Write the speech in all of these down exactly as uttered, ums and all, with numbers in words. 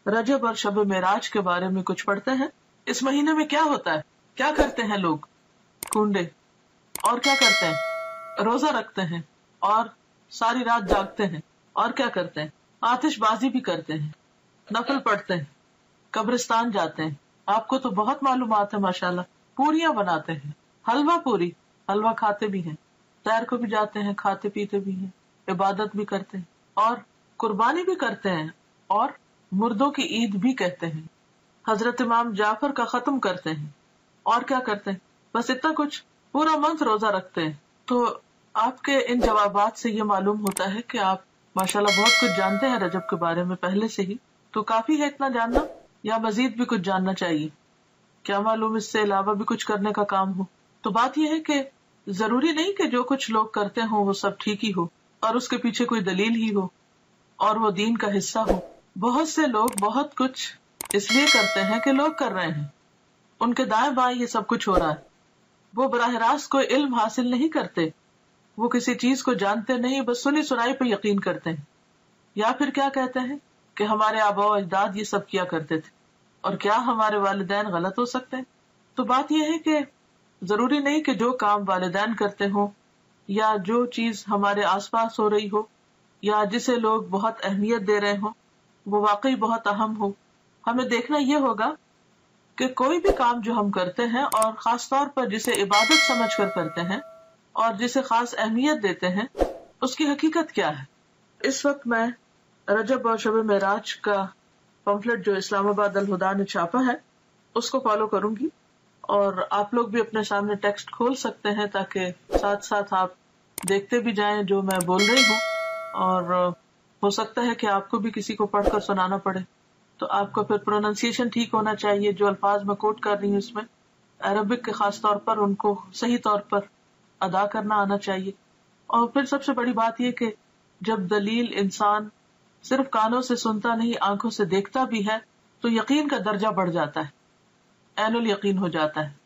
رجب اور شب معراج کے بارے میں کچھ پڑھتے ہیں. اس مہینے میں کیا ہوتا ہے, کیا کرتے ہیں لوگ؟ کنڈے. اور کیا کرتے ہیں؟ روزہ رکھتے ہیں اور ساری رات جاگتے ہیں. اور کیا کرتے ہیں؟ آتش بازی بھی کرتے ہیں, نفل پڑھتے ہیں, قبرستان جاتے ہیں. آپ کو تو بہت معلومات ہے ماشاءاللہ. پوریاں بناتے ہیں, حلوہ پوری, حلوہ کھاتے بھی ہیں, سیر کو بھی جاتے ہیں, کھاتے پیتے بھی ہیں, عبادت بھی کرتے ہیں, اور قربانی بھی کرتے ہیں, اور مردوں کی عید بھی کہتے ہیں. حضرت امام جعفر کا ختم کرتے ہیں. اور کیا کرتے ہیں؟ بس اتنا کچھ. پورا منتھ روزہ رکھتے ہیں. تو آپ کے ان جوابات سے یہ معلوم ہوتا ہے کہ آپ ماشاءاللہ بہت کچھ جانتے ہیں رجب کے بارے میں پہلے سے ہی. تو کافی ہے اتنا جاننا, یا مزید بھی کچھ جاننا چاہیے؟ کیا معلوم اس سے علاوہ بھی کچھ کرنے کا کام ہو. تو بات یہ ہے کہ ضروری نہیں کہ جو کچھ لوگ کرتے ہوں وہ سب ٹھیک ہی ہو اور اس کے پیچھے کوئی دلیل ہی ہو اور وہ دین کا حصہ ہو. بہت سے لوگ بہت کچھ اس لیے کرتے ہیں کہ لوگ کر رہے ہیں, ان کے دائیں بائیں یہ سب کچھ ہو رہا ہے. وہ براہ راست کوئی علم حاصل نہیں کرتے, وہ کسی چیز کو جانتے نہیں, بس سنی سنائی پہ یقین کرتے ہیں. یا پھر کیا کہتے ہیں کہ ہمارے آباء و اجداد یہ سب کیا کرتے تھے, اور کیا ہمارے والدین غلط ہو سکتے ہیں؟ تو بات یہ ہے کہ ضروری نہیں کہ جو کام والدین کرتے ہوں, یا جو چیز ہمارے آس پاس ہو رہی ہو, یا جسے لوگ بہت اہمیت دے رہے ہوں, وہ واقعی بہت اہم ہو. ہمیں دیکھنا یہ ہوگا کہ کوئی بھی کام جو ہم کرتے ہیں, اور خاص طور پر جسے عبادت سمجھ کر کرتے ہیں اور جسے خاص اہمیت دیتے ہیں, اس کی حقیقت کیا ہے. اس وقت میں رجب اور شب معراج کا پمفلٹ جو اسلام آباد الہدا نے چھاپا ہے اس کو فالو کروں گی, اور آپ لوگ بھی اپنے سامنے ٹیکسٹ کھول سکتے ہیں تاکہ ساتھ ساتھ آپ دیکھتے بھی جائیں جو میں بول رہی ہوں. اور ہو سکتا ہے کہ آپ کو بھی کسی کو پڑھ کر سنانا پڑے, تو آپ کو پھر پروننسیشن ٹھیک ہونا چاہیے. جو الفاظ میں کوٹ کر رہی ہوں اس میں عربک کے خاص طور پر ان کو صحیح طور پر ادا کرنا آنا چاہیے. اور پھر سب سے بڑی بات یہ کہ جب دلیل انسان صرف کانوں سے سنتا نہیں آنکھوں سے دیکھتا بھی ہے تو یقین کا درجہ بڑھ جاتا ہے, عین الیقین ہو جاتا ہے.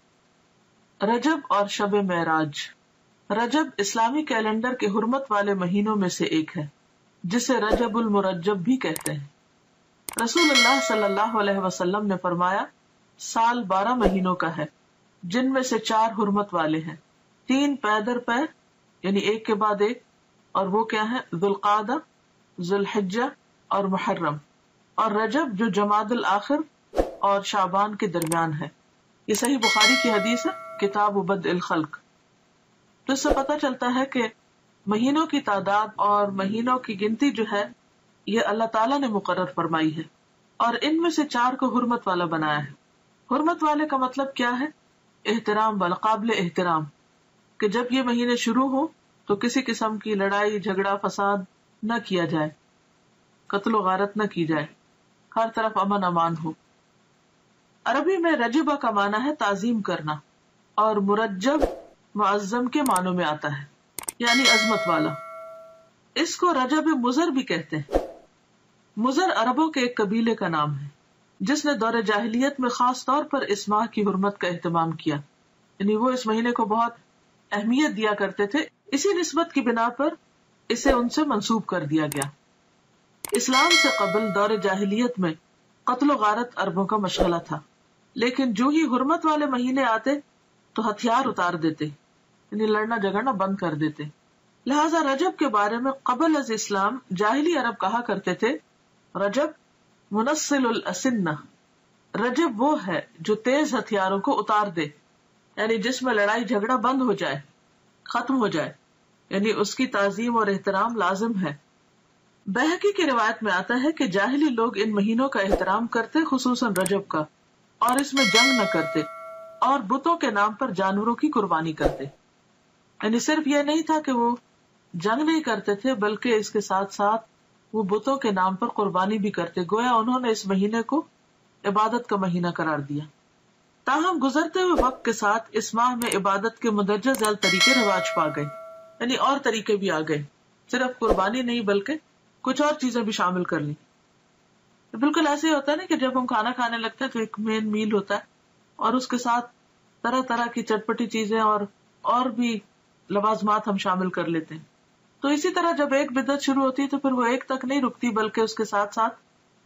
رجب اور شب معراج. رجب اسلامی کیلنڈر کے حرمت والے مہینوں میں سے ایک ہے جسے رجب المرجب بھی کہتے ہیں. رسول اللہ صلی اللہ علیہ وسلم نے فرمایا, سال بارہ مہینوں کا ہے جن میں سے چار حرمت والے ہیں, تین پے در پے یعنی ایک کے بعد ایک, اور وہ کیا ہے؟ ذوالقعدہ, ذوالحجہ اور محرم, اور رجب جو جمادی الاخر اور شعبان کے درمیان ہے. یہ صحیح بخاری کی حدیث ہے, کتاب بدء الخلق. تو اس سے پتہ چلتا ہے کہ مہینوں کی تعداد اور مہینوں کی گنتی جو ہے یہ اللہ تعالیٰ نے مقرر فرمائی ہے, اور ان میں سے چار کو حرمت والا بنایا ہے. حرمت والے کا مطلب کیا ہے؟ احترام والا, قابل احترام, کہ جب یہ مہینے شروع ہو تو کسی قسم کی لڑائی جھگڑا فساد نہ کیا جائے, قتل و غارت نہ کی جائے, ہر طرف امن امان ہو. عربی میں رجبہ کا معنی ہے تعظیم کرنا, اور مرجب معظم کے معنوں میں آتا ہے, یعنی عظمت والا. اس کو رجب مضر بھی کہتے ہیں. مضر عربوں کے ایک قبیلے کا نام ہے جس نے دور جاہلیت میں خاص طور پر اس ماہ کی حرمت کا اہتمام کیا, یعنی وہ اس مہینے کو بہت اہمیت دیا کرتے تھے. اسی نسبت کی بنا پر اسے ان سے منسوب کر دیا گیا. اسلام سے قبل دور جاہلیت میں قتل و غارت عربوں کا مشغلہ تھا, لیکن جو ہی حرمت والے مہینے آتے تو ہتھیار اتار دیتے, یعنی لڑنا جھگڑنا بند کر دیتے. لہذا رجب کے بارے میں قبل از اسلام جاہلی عرب کہا کرتے تھے, رجب منسل الاسنہ, رجب وہ ہے جو تیز ہتھیاروں کو اتار دے, یعنی جس میں لڑائی جھگڑا بند ہو جائے, ختم ہو جائے, یعنی اس کی تعظیم اور احترام لازم ہے. بہقی کی روایت میں آتا ہے کہ جاہلی لوگ ان مہینوں کا احترام کرتے, خصوصاً رجب کا, اور اس میں جنگ نہ کرتے اور بتوں کے نام پر جانوروں کی قربانی کرتے. یعنی صرف یہ نہیں تھا کہ وہ جنگ نہیں کرتے تھے, بلکہ اس کے ساتھ ساتھ وہ بتوں کے نام پر قربانی بھی کرتے, گویا انہوں نے اس مہینے کو عبادت کا مہینہ قرار دیا. تاہم گزرتے ہوئے وقت کے ساتھ اس ماہ میں عبادت کے مندرجہ ذیل طریقے رواج پا گئے, یعنی اور طریقے بھی آ گئے, صرف قربانی نہیں بلکہ کچھ اور چیزیں بھی شامل کر لی. بالکل ایسے ہی ہوتا ہے نا کہ جب ہم کھانا کھانے لگتے ہیں تو ایک مین میل ہوتا ہے, اور اس کے ساتھ طرح طرح کی چٹپٹی چیزیں اور اور بھی لوازمات ہم شامل کر لیتے ہیں. تو اسی طرح جب ایک بدعت شروع ہوتی ہے تو پھر وہ ایک تک نہیں رکتی, بلکہ اس کے ساتھ ساتھ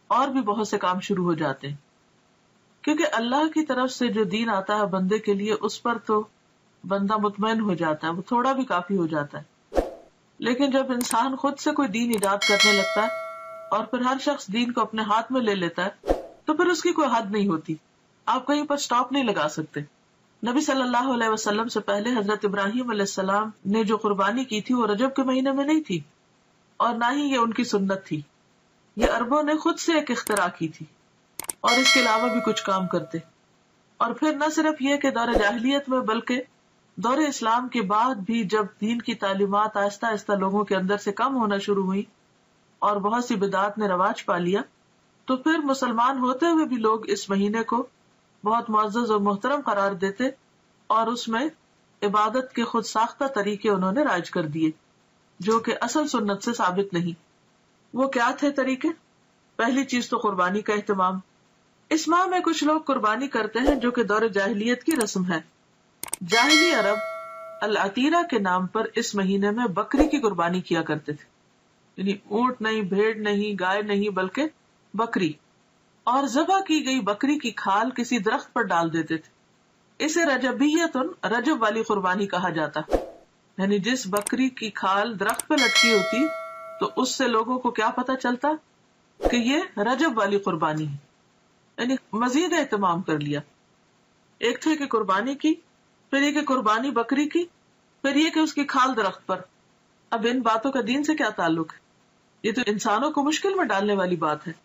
اور بھی بہت سے کام شروع ہو جاتے ہیں، کیونکہ اللہ کی طرف سے جو دین آتا ہے بندے کے لیے اس پر تو بندہ مطمئن ہو جاتا ہے، وہ تھوڑا بھی کافی ہو جاتا ہے. لیکن جب انسان خود سے کوئی دین ایجاد کرنے لگتا ہے اور پھر ہر شخص دین کو اپنے ہاتھ میں لے لیتا ہے تو پھر اس کی کوئی حد نہیں ہوتی، آپ کہیں پر سٹاپ نہیں لگا سکتے. نبی صلی اللہ علیہ وسلم سے پہلے حضرت ابراہیم علیہ السلام نے جو قربانی کی تھی وہ رجب کے مہینے میں نہیں تھی، اور نہ ہی یہ ان کی سنت تھی. یہ عربوں نے خود سے ایک اختراع کی تھی اور اس کے علاوہ بھی کچھ کام کرتے. اور پھر نہ صرف یہ کہ دور جاہلیت میں بلکہ دور اسلام کے بعد بھی جب دین کی تعلیمات آہستہ آہستہ لوگوں کے اندر سے کم ہونا شروع ہوئی اور بہت سی بدعات نے رواج پا لیا، تو پھر مسلمان ہوتے ہوئے بھی لوگ اس مہینے کو بہت معزز اور محترم قرار دیتے اور اس میں عبادت کے خود ساختہ طریقے انہوں نے رائج کر دیے جو کہ اصل سنت سے ثابت نہیں. وہ کیا تھے طریقے؟ پہلی چیز تو قربانی کا اہتمام. اس ماہ میں کچھ لوگ قربانی کرتے ہیں جو کہ دور جاہلیت کی رسم ہے. جاہلی عرب العتیرہ کے نام پر اس مہینے میں بکری کی قربانی کیا کرتے تھے، یعنی اونٹ نہیں، بھیڑ نہیں، گائے نہیں، بلکہ بکری. اور ذبح کی گئی بکری کی کھال کسی درخت پر ڈال دیتے تھے. اسے رجبیتن رجب والی قربانی کہا جاتا، یعنی جس بکری کی کھال درخت پہ لٹکی ہوتی تو اس سے لوگوں کو کیا پتا چلتا کہ یہ رجب والی قربانی ہے، یعنی مزید اہتمام کر لیا. ایک تھے کہ قربانی کی، پھر یہ کہ قربانی بکری کی، پھر یہ کہ اس کی کھال درخت پر. اب ان باتوں کا دین سے کیا تعلق ہے؟ یہ تو انسانوں کو مشکل میں ڈالنے والی بات ہے.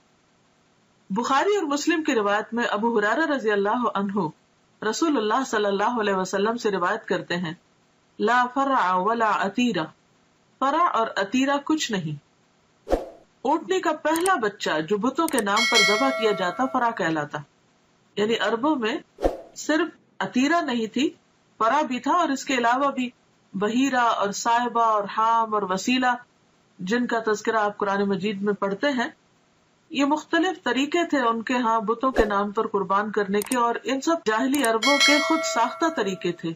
بخاری اور مسلم کی روایت میں ابو ہریرہ رضی اللہ عنہ رسول اللہ صلی اللہ علیہ وسلم سے روایت کرتے ہیں، لا فرع ولا عتیرہ، فرع اور عتیرہ کچھ نہیں. اونٹنی کا پہلا بچہ جو بتوں کے نام پر ذبح کیا جاتا فرع کہلاتا. یعنی عربوں میں صرف عتیرہ نہیں تھی، فرع بھی تھا، اور اس کے علاوہ بھی بحیرہ اور صائبہ اور حام اور وسیلہ جن کا تذکرہ آپ قرآن مجید میں پڑھتے ہیں. یہ مختلف طریقے تھے ان کے ہاں بتوں کے نام پر قربان کرنے کے، اور ان سب جاہلی عربوں کے خود ساختہ طریقے تھے.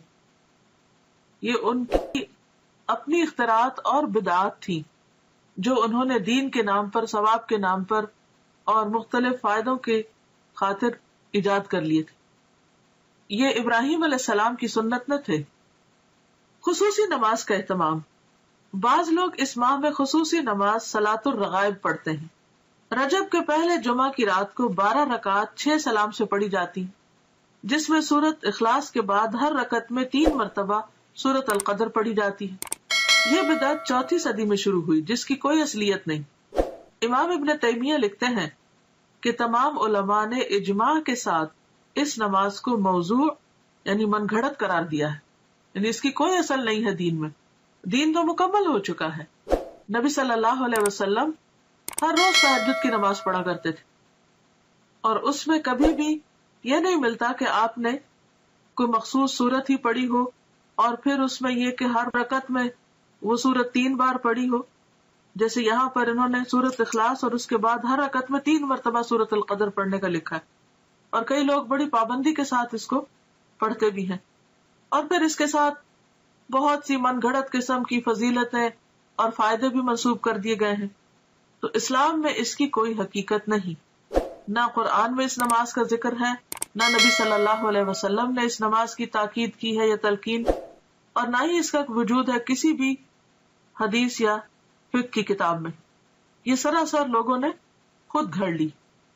یہ ان کی اپنی اختراعات اور بدعات تھی جو انہوں نے دین کے نام پر، ثواب کے نام پر اور مختلف فائدوں کے خاطر ایجاد کر لیے تھے. یہ ابراہیم علیہ السلام کی سنت نہ تھے. خصوصی نماز کا اہتمام. بعض لوگ اس ماہ میں خصوصی نماز صلاۃ الرغائب پڑھتے ہیں. رجب کے پہلے جمعہ کی رات کو بارہ رکعات چھ سلام سے پڑھی جاتی، جس میں سورت اخلاص کے بعد ہر رکعت میں تین مرتبہ سورت القدر پڑھی جاتی ہے. یہ بدعت چوتھی صدی میں شروع ہوئی جس کی کوئی اصلیت نہیں. امام ابن تیمیہ لکھتے ہیں کہ تمام علماء نے اجماع کے ساتھ اس نماز کو موضوع یعنی من گھڑت قرار دیا ہے، یعنی اس کی کوئی اصل نہیں ہے دین میں. دین تو مکمل ہو چکا ہے. نبی صلی اللہ علیہ وسلم ہر روز تہجد کی نماز پڑھا کرتے تھے، اور اس میں کبھی بھی یہ نہیں ملتا کہ آپ نے کوئی مخصوص سورت ہی پڑھی ہو اور پھر اس میں یہ کہ ہر رکعت میں وہ سورت تین بار پڑھی ہو. جیسے یہاں پر انہوں نے سورت اخلاص اور اس کے بعد ہر رکعت میں تین مرتبہ سورت القدر پڑھنے کا لکھا ہے، اور کئی لوگ بڑی پابندی کے ساتھ اس کو پڑھتے بھی ہیں. اور پھر اس کے ساتھ بہت سی من گھڑت قسم کی فضیلتیں اور فائدے بھی منسوب کر دیے گئے ہیں. تو اسلام میں اس کی کوئی حقیقت نہیں. نہ قرآن میں اس نماز کا ذکر ہے، نہ نبی صلی اللہ علیہ وسلم نے اس نماز کی تاکید کی ہے یا تلقین، اور نہ ہی اس کا وجود ہے کسی بھی حدیث یا فقہ کی کتاب میں. یہ سراسر لوگوں نے خود گھڑ لی.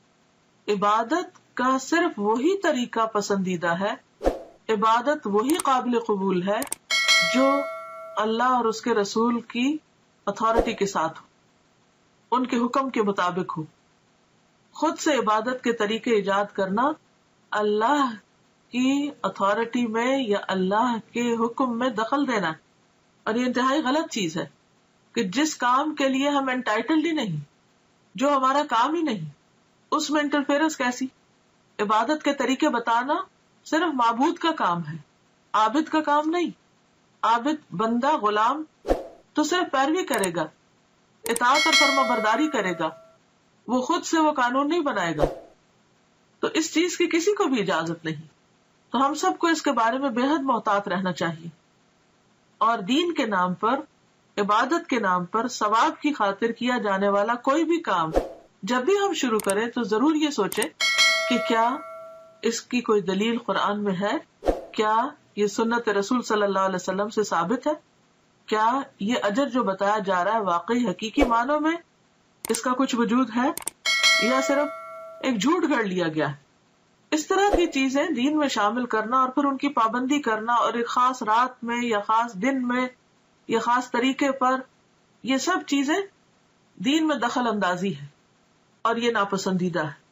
عبادت کا صرف وہی طریقہ پسندیدہ ہے، عبادت وہی قابل قبول ہے جو اللہ اور اس کے رسول کی اتھارٹی کے ساتھ ہو، ان کے حکم کے مطابق ہو. خود سے عبادت کے طریقے ایجاد کرنا اللہ کی اتھارٹی میں یا اللہ کے حکم میں دخل دینا ہے، اور یہ انتہائی غلط چیز ہے کہ جس کام کے لیے ہم انٹائٹلڈ ہی نہیں، جو ہمارا کام ہی نہیں، اس میں انٹرفیئرنس کیسی. عبادت کے طریقے بتانا صرف معبود کا کام ہے، عابد کا کام نہیں. عابد بندہ غلام تو صرف پیروی کرے گا، اطاعت اور فرما برداری کرے گا، وہ خود سے وہ قانون نہیں بنائے گا. تو اس چیز کی کسی کو بھی اجازت نہیں. تو ہم سب کو اس کے بارے میں بے حد محتاط رہنا چاہیے. اور دین کے نام پر، عبادت کے نام پر ثواب کی خاطر کیا جانے والا کوئی بھی کام جب بھی ہم شروع کریں تو ضرور یہ سوچیں کہ کیا اس کی کوئی دلیل قرآن میں ہے، کیا یہ سنت رسول صلی اللہ علیہ وسلم سے ثابت ہے، کیا یہ اجر جو بتایا جا رہا ہے واقعی حقیقی معنوں میں اس کا کچھ وجود ہے یا صرف ایک جھوٹ گھڑ لیا گیا ہے۔ اس طرح کی چیزیں دین میں شامل کرنا اور پھر ان کی پابندی کرنا اور ایک خاص رات میں یا خاص دن میں یا خاص طریقے پر، یہ سب چیزیں دین میں دخل اندازی ہے اور یہ ناپسندیدہ ہے۔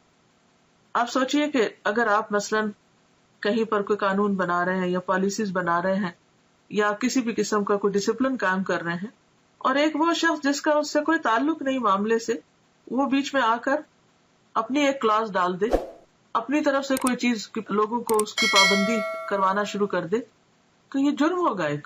آپ سوچئے کہ اگر آپ مثلاً کہیں پر کوئی قانون بنا رہے ہیں یا پالیسیز بنا رہے ہیں یا کسی بھی قسم کا کوئی ڈسپلن کام کر رہے ہیں، اور ایک وہ شخص جس کا اس سے کوئی تعلق نہیں معاملے سے، وہ بیچ میں آ کر اپنی ایک کلاس ڈال دے، اپنی طرف سے کوئی چیز لوگوں کو اس کی پابندی کروانا شروع کر دے، تو یہ جرم ہوگا، ایک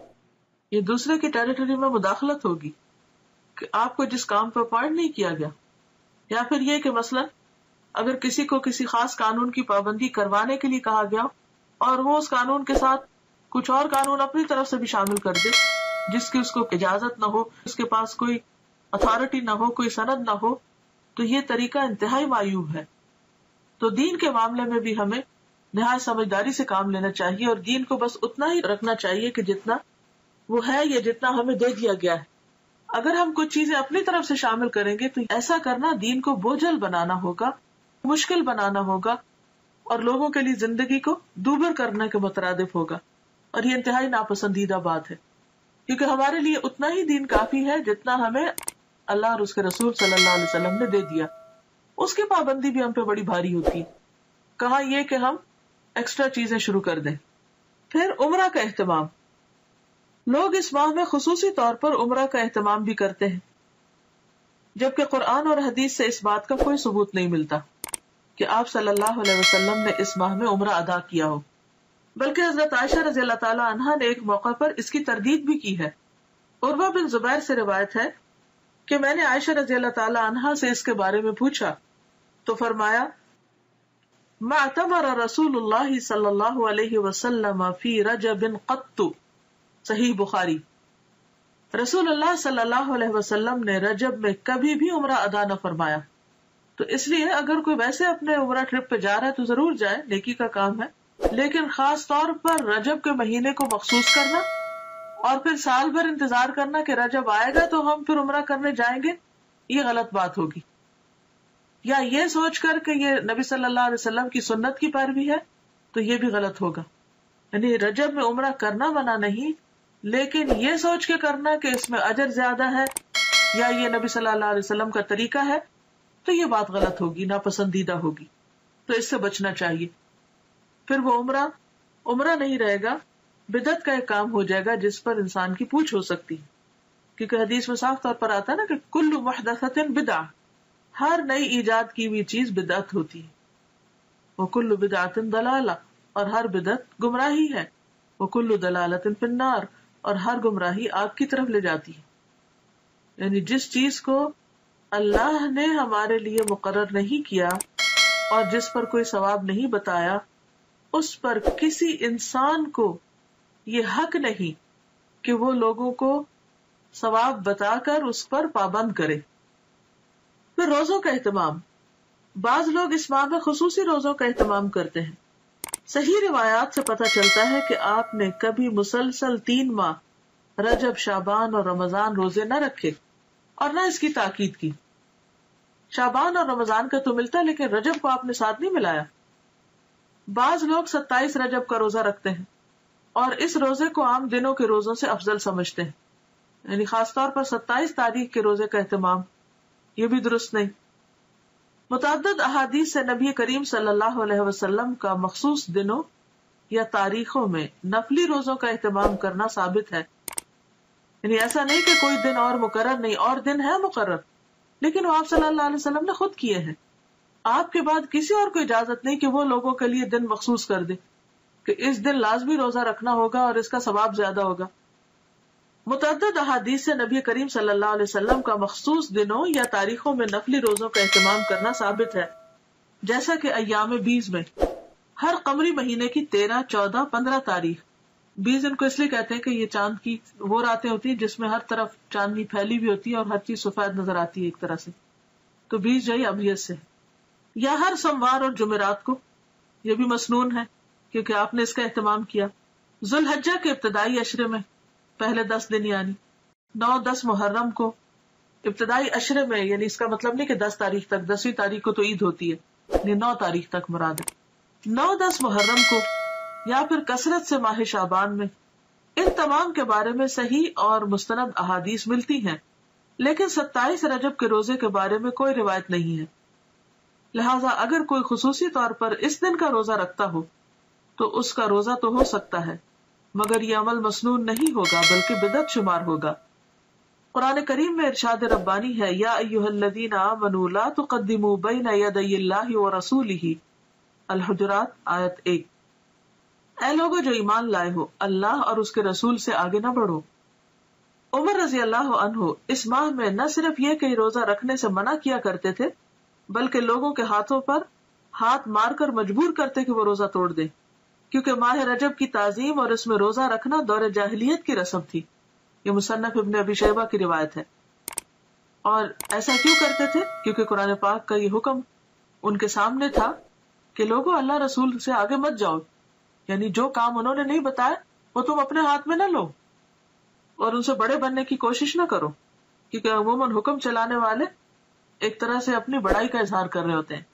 یہ دوسرے کی ٹیریٹری میں مداخلت ہوگی کہ آپ کو جس کام پہ اپوائنٹ نہیں کیا گیا۔ یا پھر یہ کہ مثلا اگر کسی کو کسی خاص قانون کی پابندی کروانے کے لیے کہا گیا اور وہ اس قانون کے ساتھ کچھ اور قانون اپنی طرف سے بھی شامل کر دے جس کی اس کو اجازت نہ ہو، اس کے پاس کوئی اتھارٹی نہ ہو، کوئی سند نہ ہو، تو یہ طریقہ انتہائی معیوب ہے۔ تو دین کے معاملے میں بھی ہمیں نہایت سمجھداری سے کام لینا چاہیے اور دین کو بس اتنا ہی رکھنا چاہیے کہ جتنا وہ ہے یا جتنا ہمیں دے دیا گیا ہے۔ اگر ہم کچھ چیزیں اپنی طرف سے شامل کریں گے تو ایسا کرنا دین کو بوجھل بنانا ہوگا، مشکل بنانا ہوگا اور لوگوں کے لیے زندگی کو دوبر کرنے کے مترادف ہوگا، اور یہ انتہائی ناپسندیدہ بات ہے، کیونکہ ہمارے لیے اتنا ہی دین کافی ہے جتنا ہمیں اللہ اور اس کے رسول صلی اللہ علیہ وسلم نے دے دیا۔ اس کی پابندی بھی ہم پہ بڑی بھاری ہوتی ہے، کہاں یہ کہ ہم ایکسٹرا چیزیں شروع کر دیں۔ پھر عمرہ کا اہتمام، لوگ اس ماہ میں خصوصی طور پر عمرہ کا اہتمام بھی کرتے ہیں، جبکہ قرآن اور حدیث سے اس بات کا کوئی ثبوت نہیں ملتا کہ آپ صلی اللہ علیہ وسلم نے اس ماہ میں عمرہ ادا کیا ہو، بلکہ حضرت عائشہ رضی اللہ تعالی عنہا نے ایک موقع پر اس کی تردید بھی کی ہے۔ عروہ بن زبیر سے روایت ہے کہ میں نے عائشہ رضی اللہ تعالی عنہا سے اس کے بارے میں پوچھا تو فرمایا، ما اعتمر رسول اللہ صلی اللہ علیہ وسلم فی رجب قط، صحیح بخاری، رسول اللہ صلی اللہ علیہ وسلم نے رجب میں کبھی بھی عمرہ ادا نہ فرمایا۔ تو اس لیے اگر کوئی ویسے اپنے عمرہ ٹرپ پہ جا رہا ہے تو ضرور جائے، نیکی کا کام ہے، لیکن خاص طور پر رجب کے مہینے کو مخصوص کرنا اور پھر سال بھر انتظار کرنا کہ رجب آئے گا تو ہم پھر عمرہ کرنے جائیں گے، یہ غلط بات ہوگی۔ یا یہ سوچ کر کہ یہ نبی صلی اللہ علیہ وسلم کی سنت کی پیروی ہے تو یہ بھی غلط ہوگا۔ یعنی رجب میں عمرہ کرنا منع نہیں، لیکن یہ سوچ کے کرنا کہ اس میں اجر زیادہ ہے یا یہ نبی صلی اللہ علیہ وسلم کا طریقہ ہے، تو یہ بات غلط ہوگی، ناپسندیدہ ہوگی، تو اس سے بچنا چاہیے۔ پھر وہ عمرہ عمرہ نہیں رہے گا، بدعت کا ایک کام ہو جائے گا جس پر انسان کی پوچھ ہو سکتی ہے، کیونکہ حدیث میں صاف طور پر آتا ہے نا کہ کل محدثۃ بدعہ، ہر نئی ایجاد کی ہوئی چیز بدعت ہوتی ہے، وکل بدعۃ ضلالہ، اور ہر بدعت گمراہی ہے، وکل ضلالۃ فی النار، اور ہر گمراہی آگ کی طرف لے جاتی ہے۔ یعنی جس چیز کو اللہ نے ہمارے لیے مقرر نہیں کیا اور جس پر کوئی ثواب نہیں بتایا، اس پر کسی انسان کو یہ حق نہیں کہ وہ لوگوں کو ثواب بتا کر اس پر پابند کرے۔ پھر روزوں کا اہتمام، بعض لوگ اس ماہ میں خصوصی روزوں کا اہتمام کرتے ہیں۔ صحیح روایات سے پتہ چلتا ہے کہ آپ نے کبھی مسلسل تین ماہ رجب، شعبان اور رمضان روزے نہ رکھے اور نہ اس کی تاکید کی۔ شعبان اور رمضان کا تو ملتا ہے لیکن رجب کو آپ نے ساتھ نہیں ملایا۔ بعض لوگ ستائیس رجب کا روزہ رکھتے ہیں اور اس روزے کو عام دنوں کے روزوں سے افضل سمجھتے ہیں، یعنی خاص طور پر ستائیس تاریخ کے روزے کا اہتمام، یہ بھی درست نہیں۔ متعدد احادیث سے نبی کریم صلی اللہ علیہ وسلم کا مخصوص دنوں یا تاریخوں میں نفلی روزوں کا اہتمام کرنا ثابت ہے، یعنی ایسا نہیں کہ کوئی دن اور مقرر نہیں، اور دن ہے مقرر، لیکن وہ آپ صلی اللہ علیہ وسلم نے خود کیے ہیں۔ آپ کے بعد کسی اور کو اجازت نہیں کہ وہ لوگوں کے لیے دن مخصوص کر دے کہ اس دن لازمی روزہ رکھنا ہوگا اور اس کا ثواب زیادہ ہوگا۔ متعدد احادیث سے نبی کریم صلی اللہ علیہ وسلم کا مخصوص دنوں یا تاریخوں میں نفلی روزوں کا اہتمام کرنا ثابت ہے، جیسا کہ ایام بیس میں ہر قمری مہینے کی تیرہ، چودہ، پندرہ تاریخ، بیس ان کو اس لیے کہتے ہیں کہ یہ چاند کی وہ راتیں ہوتی ہیں جس میں ہر طرف چاندنی پھیلی بھی ہوتی ہے اور ہر چیز سفید نظر آتی ہے ایک طرح سے، تو بیس جو ہے ابیت سے، یا ہر سوموار اور جمعرات کو، یہ بھی مسنون ہے کیونکہ آپ نے اس کا اہتمام کیا۔ ذوالحجہ کے ابتدائی عشرے میں پہلے دس دن یعنی نو دس محرم کو، ابتدائی عشرے میں یعنی اس کا مطلب نہیں کہ دس تاریخ تک، دسویں تاریخ کو تو عید ہوتی ہے، یعنی نو تاریخ تک مراد ہے، نو دس محرم کو یا پھر کثرت سے ماہ شعبان میں، ان تمام کے بارے میں صحیح اور مستند احادیث ملتی ہیں، لیکن ستائیس رجب کے روزے کے بارے میں کوئی روایت نہیں ہے۔ لہٰذا اگر کوئی خصوصی طور پر اس دن کا روزہ رکھتا ہو تو اس کا روزہ تو ہو سکتا ہے، مگر یہ عمل مسنون نہیں ہوگا بلکہ بدعت شمار ہوگا۔ قرآن کریم میں ارشاد ربانی ہے، یا ایھا الذین آمنوا لا تقدموا بین یدی اللہ ورسولہ، الحجرات آیت ایک۔ اے لوگوں جو ایمان لائے ہو، اللہ اور اس کے رسول سے آگے نہ بڑھو۔ عمر رضی اللہ عنہ اس ماہ میں نہ صرف یہ کہ روزہ رکھنے سے منع کیا کرتے تھے، بلکہ لوگوں کے ہاتھوں پر ہاتھ مار کر مجبور کرتے کہ وہ روزہ توڑ دیں، کیونکہ ماہ رجب کی تعظیم اور اس میں روزہ رکھنا دور جاہلیت کی رسم تھی۔ یہ مصنف ابن ابی شیبہ کی روایت ہے۔ اور ایسا کیوں کرتے تھے؟ کیونکہ قرآن پاک کا یہ حکم ان کے سامنے تھا کہ لوگوں اللہ رسول سے آگے مت جاؤ، یعنی جو کام انہوں نے نہیں بتایا وہ تم اپنے ہاتھ میں نہ لو اور ان سے بڑے بننے کی کوشش نہ کرو، کیونکہ عموماً حکم چلانے والے ایک طرح سے اپنی بڑائی کا اظہار کر رہے ہوتے ہیں۔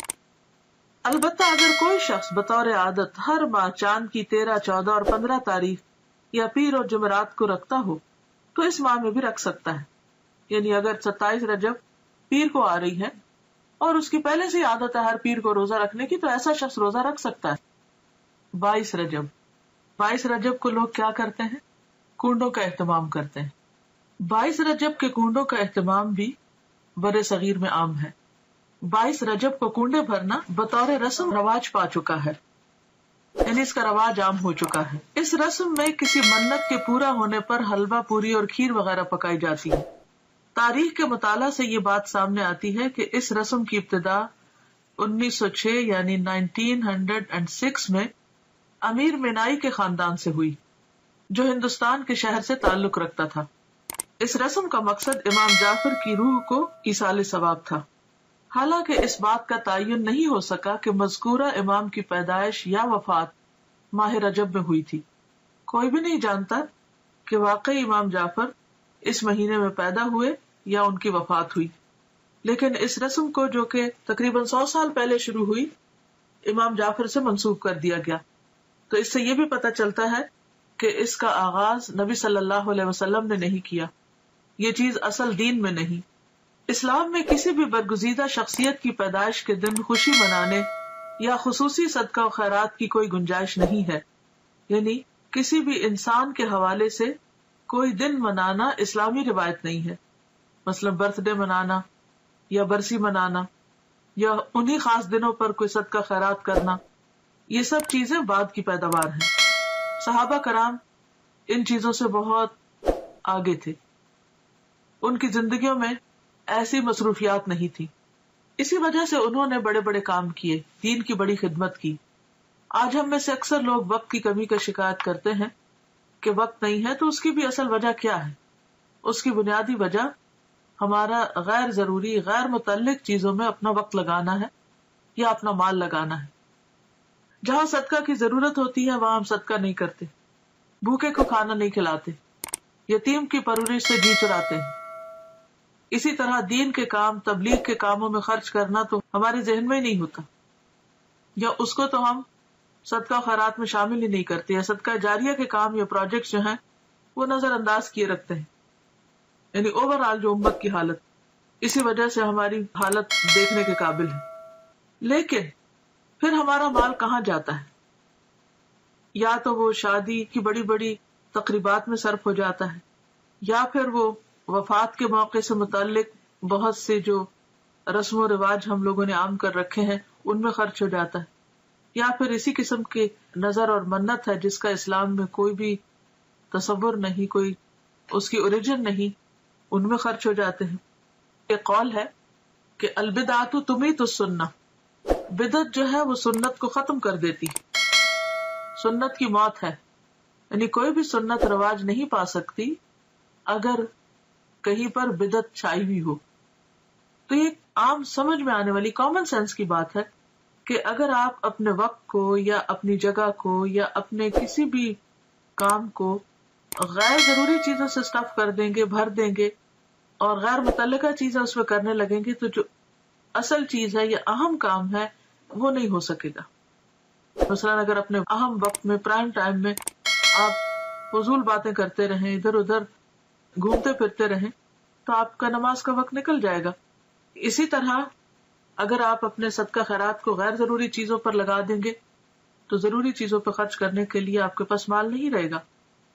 البتہ اگر کوئی شخص بطور عادت ہر ماہ چاند کی تیرہ، چودہ اور پندرہ تاریخ یا پیر اور جمعرات کو رکھتا ہو تو اس ماہ میں بھی رکھ سکتا ہے، یعنی اگر ستائیس رجب پیر کو آ رہی ہے اور اس کی پہلے سے عادت ہے ہر پیر کو روزہ رکھنے کی، تو ایسا شخص روزہ رکھ سکتا ہے۔ بائیس رجب بائیس رجب کو لوگ کیا کرتے ہیں؟ کنڈوں کا اہتمام کرتے ہیں۔ بائیس رجب کے کنڈوں کا اہتمام بھی بر صغیر میں عام ہے۔ بائیس رجب کو کنڈے بھرنا بطور رسم رواج پا چکا ہے، یعنی اس کا رواج عام ہو چکا ہے۔ اس رسم میں کسی منت کے پورا ہونے پر حلوہ پوری اور کھیر وغیرہ پکائی جاتی ہے۔ تاریخ کے مطالعہ سے یہ بات سامنے آتی ہے کہ اس رسم کی ابتدا انیس سو چھ یعنی نائنٹین ہنڈریڈ اینڈ سکس میں امیر مینائی کے خاندان سے ہوئی، جو ہندوستان کے شہر سے تعلق رکھتا تھا۔ اس رسم کا مقصد امام جعفر کی روح کو ایصال ثواب تھا، حالانکہ اس بات کا تعین نہیں ہو سکا کہ مذکورہ امام کی پیدائش یا وفات ماہ رجب میں ہوئی تھی۔ کوئی بھی نہیں جانتا کہ واقعی امام جعفر اس مہینے میں پیدا ہوئے یا ان کی وفات ہوئی، لیکن اس رسم کو جو کہ تقریباً سو سال پہلے شروع ہوئی، امام جعفر سے منسوب کر دیا گیا۔ تو اس سے یہ بھی پتہ چلتا ہے کہ اس کا آغاز نبی صلی اللہ علیہ وسلم نے نہیں کیا، یہ چیز اصل دین میں نہیں۔ اسلام میں کسی بھی برگزیدہ شخصیت کی پیدائش کے دن خوشی منانے یا خصوصی صدقہ و خیرات کی کوئی گنجائش نہیں ہے، یعنی کسی بھی انسان کے حوالے سے کوئی دن منانا اسلامی روایت نہیں ہے، مثلا برتھ ڈے منانا یا برسی منانا یا انہی خاص دنوں پر کوئی صدقہ خیرات کرنا، یہ سب چیزیں بعد کی پیداوار ہیں۔ صحابہ کرام ان چیزوں سے بہت آگے تھے، ان کی زندگیوں میں ایسی مصروفیات نہیں تھی، اسی وجہ سے انہوں نے بڑے بڑے کام کیے، دین کی بڑی خدمت کی۔ آج ہم میں سے اکثر لوگ وقت کی کمی کا شکایت کرتے ہیں کہ وقت نہیں ہے، تو اس کی بھی اصل وجہ کیا ہے؟ اس کی بنیادی وجہ ہمارا غیر ضروری، غیر متعلق چیزوں میں اپنا وقت لگانا ہے یا اپنا مال لگانا ہے۔ جہاں صدقہ کی ضرورت ہوتی ہے وہاں ہم صدقہ نہیں کرتے، بھوکے کو کھانا نہیں کھلاتے، یتیم کی پرورش سے جی چراتے ہیں۔ اسی طرح دین کے کام، تبلیغ کے کاموں میں خرچ کرنا تو ہمارے ذہن میں ہی نہیں ہوتا، یا اس کو تو ہم صدقہ خیرات میں شامل ہی نہیں کرتے، یا صدقہ جاریہ کے کام یا پروجیکٹ جو ہیں وہ نظر انداز کیے رکھتے ہیں۔ یعنی اوور آل جو امت کی حالت، اسی وجہ سے ہماری حالت دیکھنے کے قابل ہے۔ لیکن پھر ہمارا مال کہاں جاتا ہے؟ یا تو وہ شادی کی بڑی بڑی تقریبات میں صرف ہو جاتا ہے، یا پھر وہ وفات کے موقع سے متعلق بہت سے جو رسم و رواج ہم لوگوں نے عام کر رکھے ہیں ان میں خرچ ہو جاتا ہے، یا پھر اسی قسم کی نظر اور منت ہے جس کا اسلام میں کوئی بھی تصور نہیں، کوئی اس کی اوریجن نہیں، ان میں خرچ ہو جاتے ہیں۔ ایک قول ہے کہ البدعۃ تمیت السنہ، بدعت جو ہے وہ سنت کو ختم کر دیتی، سنت کی موت ہے، یعنی کوئی بھی سنت رواج نہیں پا سکتی اگر کہیں پر بدعت چھائی ہوئی ہو۔ تو یہ عام سمجھ میں آنے والی کامن سینس کی بات ہے کہ اگر آپ اپنے وقت کو یا اپنی جگہ کو یا اپنے کسی بھی کام کو غیر ضروری چیزوں سے اسٹف کر دیں گے، بھر دیں گے اور غیر متعلقہ چیزیں اس میں کرنے لگیں گے، تو جو اصل چیز ہے یا اہم کام ہے وہ نہیں ہو سکے گا. مثلاً اگر اپنے اہم وقت میں، پرائم ٹائم میں آپ فضول باتیں کرتے رہیں، ادھر ادھر گھومتے پھرتے رہیں، تو آپ کا نماز کا وقت نکل جائے گا. اسی طرح اگر آپ اپنے صدقہ خیرات کو غیر ضروری چیزوں پر لگا دیں گے تو ضروری چیزوں پہ خرچ کرنے کے لیے آپ کے پاس مال نہیں رہے گا.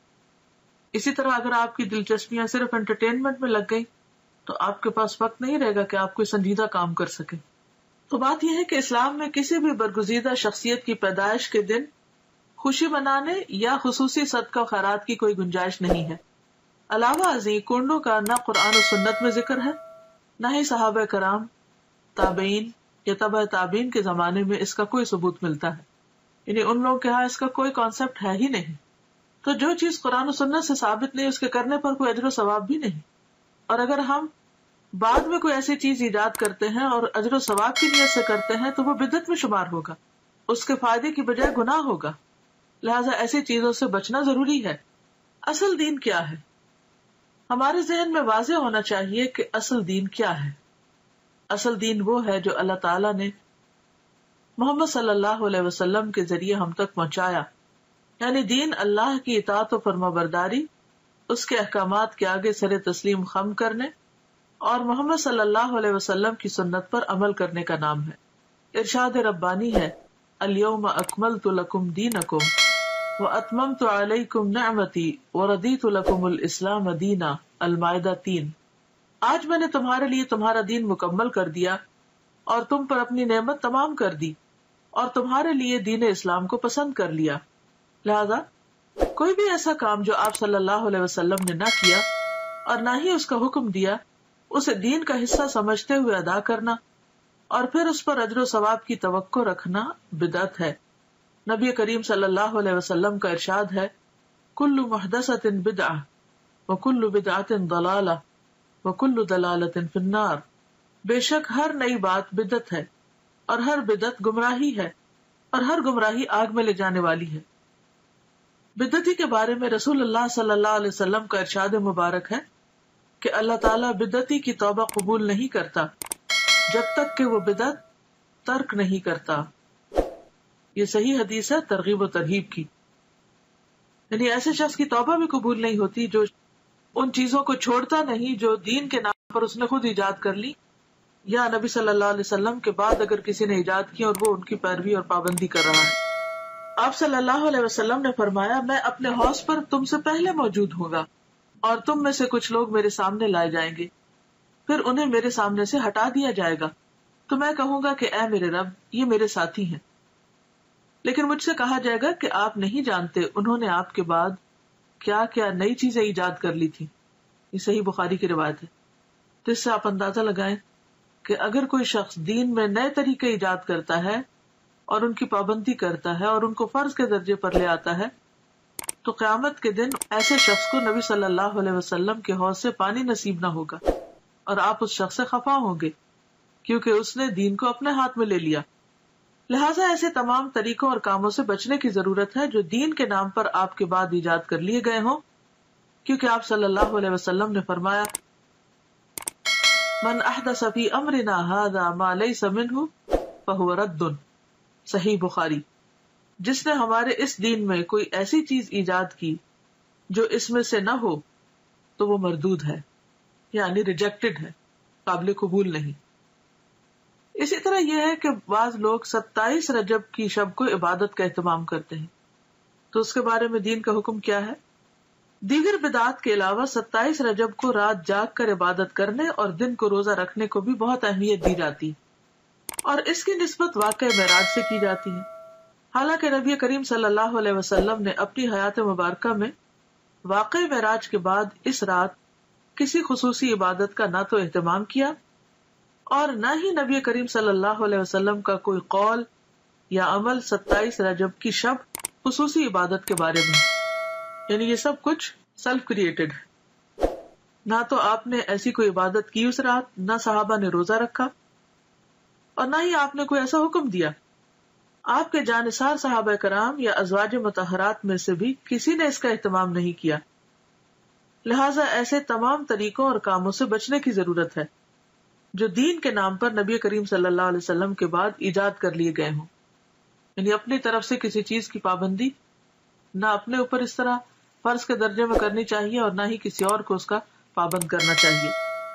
اسی طرح اگر آپ کی دلچسپیاں صرف انٹرٹینمنٹ میں لگ گئی تو آپ کے پاس وقت نہیں رہے گا کہ آپ کوئی سنجیدہ کام کر سکیں. تو بات یہ ہے کہ اسلام میں کسی بھی برگزیدہ شخصیت کی پیدائش کے دن خوشی منانے یا خصوصی صدقہ خیرات کی کوئی گنجائش نہیں ہے. علاوہ ازیں کنڈوں کا نہ قرآن و سنت میں ذکر ہے، نہ ہی صحابہ کرام، تابعین یا تبع تابعین کے زمانے میں اس کا کوئی ثبوت ملتا ہے. یعنی ان لوگوں کے ہاں اس کا کوئی کانسیپٹ ہے ہی نہیں. تو جو چیز قرآن و سنت سے ثابت نہیں، اس کے کرنے پر کوئی اجر و ثواب بھی نہیں. اور اگر ہم بعد میں کوئی ایسی چیز ایجاد کرتے ہیں اور اجر و ثواب کی نیت سے کرتے ہیں تو وہ بدعت میں شمار ہوگا، اس کے فائدے کی بجائے گناہ ہوگا. لہٰذا ایسی چیزوں سے بچنا ضروری ہے. اصل دین کیا ہے؟ ہمارے ذہن میں واضح ہونا چاہیے کہ اصل دین کیا ہے. اصل دین وہ ہے جو اللہ تعالیٰ نے محمد صلی اللہ علیہ وسلم کے ذریعے ہم تک پہنچایا. یعنی دین اللہ کی اطاعت و فرما برداری، اس کے احکامات کے آگے سر تسلیم خم کرنے اور محمد صلی اللہ علیہ وسلم کی سنت پر عمل کرنے کا نام ہے. ارشاد ربانی ہے، الیوم اکملت لکم دینکم واتممت علیکم نعمتی ورضیت لکم الاسلام دینا. المائدہ تین. آج میں نے تمہارے لیے تمہارا دین مکمل کر دیا اور تم پر اپنی نعمت تمام کر دی اور تمہارے لیے دین اسلام کو پسند کر لیا. لہذا کوئی بھی ایسا کام جو آپ صلی اللہ علیہ وسلم نے نہ کیا اور نہ ہی اس کا حکم دیا، اسے دین کا حصہ سمجھتے ہوئے ادا کرنا اور پھر اس پر اجر و ثواب کی توقع رکھنا بدعت ہے. نبی کریم صلی اللہ علیہ وسلم کا ارشاد ہے، کل محدثۃ بدعہ وکل بدعۃ ضلالہ وکل ضلالۃ فی النار. بے شک ہر نئی بات بدعت ہے اور ہر بدعت گمراہی ہے اور ہر گمراہی آگ میں لے جانے والی ہے. بدعتی کے بارے میں رسول اللہ صلی اللہ علیہ وسلم کا ارشاد مبارک ہے کہ اللہ تعالیٰ بدعتی کی توبہ قبول نہیں کرتا جب تک کہ وہ بدعت ترک نہیں کرتا. یہ صحیح حدیث ہے ترغیب و ترہیب کی. یعنی ایسے شخص کی توبہ بھی قبول نہیں ہوتی جو ان چیزوں کو چھوڑتا نہیں جو دین کے نام پر اس نے خود ایجاد کر لی یا نبی صلی اللہ علیہ وسلم کے بعد اگر کسی نے ایجاد کی اور وہ ان کی پیروی اور پابندی کر رہا ہے. آپ صلی اللہ علیہ وسلم نے فرمایا، میں اپنے حوض پر تم سے پہلے موجود ہوں گا اور تم میں سے کچھ لوگ میرے سامنے لائے جائیں گے، پھر انہیں میرے سامنے سے ہٹا دیا جائے گا تو میں کہوں گا کہ اے میرے رب، یہ میرے ساتھی ہیں. لیکن مجھ سے کہا جائے گا کہ آپ نہیں جانتے انہوں نے آپ کے بعد کیا کیا نئی چیزیں ایجاد کر لی تھی. یہ صحیح بخاری کی روایت ہے. تو اس سے آپ اندازہ لگائیں کہ اگر کوئی شخص دین میں نئے طریقے ایجاد کرتا ہے اور ان کی پابندی کرتا ہے اور ان کو فرض کے درجے پر لے آتا ہے تو قیامت کے دن ایسے شخص کو نبی صلی اللہ علیہ وسلم کے حوض سے پانی نصیب نہ ہوگا اور آپ اس شخص سے خفا ہوں گے کیونکہ اس نے دین کو اپنے ہاتھ میں لے لیا. لہٰذا ایسے تمام طریقوں اور کاموں سے بچنے کی ضرورت ہے جو دین کے نام پر آپ کے بعد ایجاد کر لیے گئے ہوں، کیونکہ آپ صلی اللہ علیہ وسلم نے فرمایا، من احدث فی امرنا ھذا ما لیس منہ فہو رد. صحیح بخاری. جس نے ہمارے اس دین میں کوئی ایسی چیز ایجاد کی جو اس میں سے نہ ہو تو وہ مردود ہے، یعنی ریجیکٹڈ ہے، قابل قبول نہیں. اسی طرح یہ ہے کہ بعض لوگ ستائیس رجب کی شب کو عبادت کا اہتمام کرتے ہیں، تو اس کے بارے میں دین کا حکم کیا ہے؟ دیگر بدعات کے علاوہ ستائیس رجب کو رات جاگ کر عبادت کرنے اور دن کو روزہ رکھنے کو بھی بہت اہمیت دی جاتی اور اس کی نسبت واقع معراج سے کی جاتی ہے. حالانکہ نبی کریم صلی اللہ علیہ وسلم نے اپنی حیات مبارکہ میں واقع معراج کے بعد اس رات کسی خصوصی عبادت کا نہ تو اہتمام کیا اور نہ ہی نبی کریم صلی اللہ علیہ وسلم کا کوئی قول یا عمل ستائیس رجب کی شب خصوصی عبادت کے بارے میں. یعنی یہ سب کچھ سیلف کریٹڈ ہے. نہ تو آپ نے ایسی کوئی عبادت کی اس رات، نہ صحابہ نے روزہ رکھا، اور نہ ہی آپ نے کوئی ایسا حکم دیا۔ آپ کے جانثار صحابہ کرام یا ازواج مطہرات میں سے بھی کسی نے اس کا اہتمام نہیں کیا، لہٰذا ایسے تمام طریقوں اور کاموں سے بچنے کی ضرورت ہے جو دین کے نام پر نبی کریم صلی اللہ علیہ وسلم کے بعد ایجاد کر لیے گئے ہوں۔ یعنی اپنی طرف سے کسی چیز کی پابندی نہ اپنے اوپر اس طرح فرض کے درجے میں کرنی چاہیے اور نہ ہی کسی اور کو اس کا پابند کرنا چاہیے۔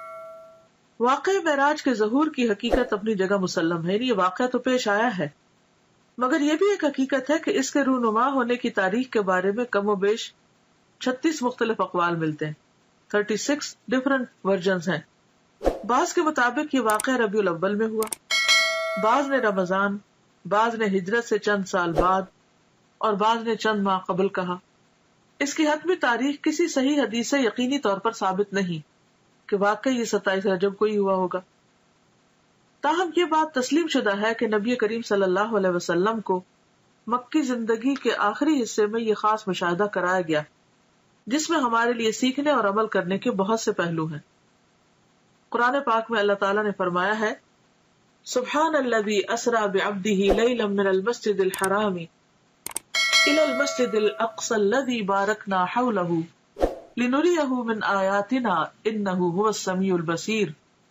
واقعہ معراج کے ظہور کی حقیقت اپنی جگہ مسلم ہے، یہ واقعہ تو پیش آیا ہے، مگر یہ بھی ایک حقیقت ہے کہ اس کے رونما ہونے کی تاریخ کے بارے میں کم و بیش چھتیس مختلف اقوال ملتے ہیں، تھرٹی سکس ڈفرنٹ ورژنز ہیں۔ بعض کے مطابق یہ واقعہ ربیع الاول میں ہوا، بعض نے رمضان، بعض نے ہجرت سے چند سال بعد اور بعض نے چند ماہ قبل کہا۔ اس کی حتمی تاریخ کسی صحیح حدیث سے یقینی طور پر ثابت نہیں کہ واقعی یہ ستائیس رجب کو ہی ہوا ہوگا، تاہم یہ بات تسلیم شدہ ہے کہ نبی کریم صلی اللہ علیہ وسلم کو مکی زندگی کے آخری حصے میں یہ خاص مشاہدہ کرایا گیا جس میں ہمارے لیے سیکھنے اور عمل کرنے کے بہت سے پہلو ہیں۔ قرآن پاک میں اللہ تعالیٰ نے فرمایا ہے، سبحان الذی اسری بعبدہ لیلا من المسجد الحرام الی المسجد الاقصی الذی بارکنا حولہ لنریہ من آیاتنا انہ هو السمیع البصیر۔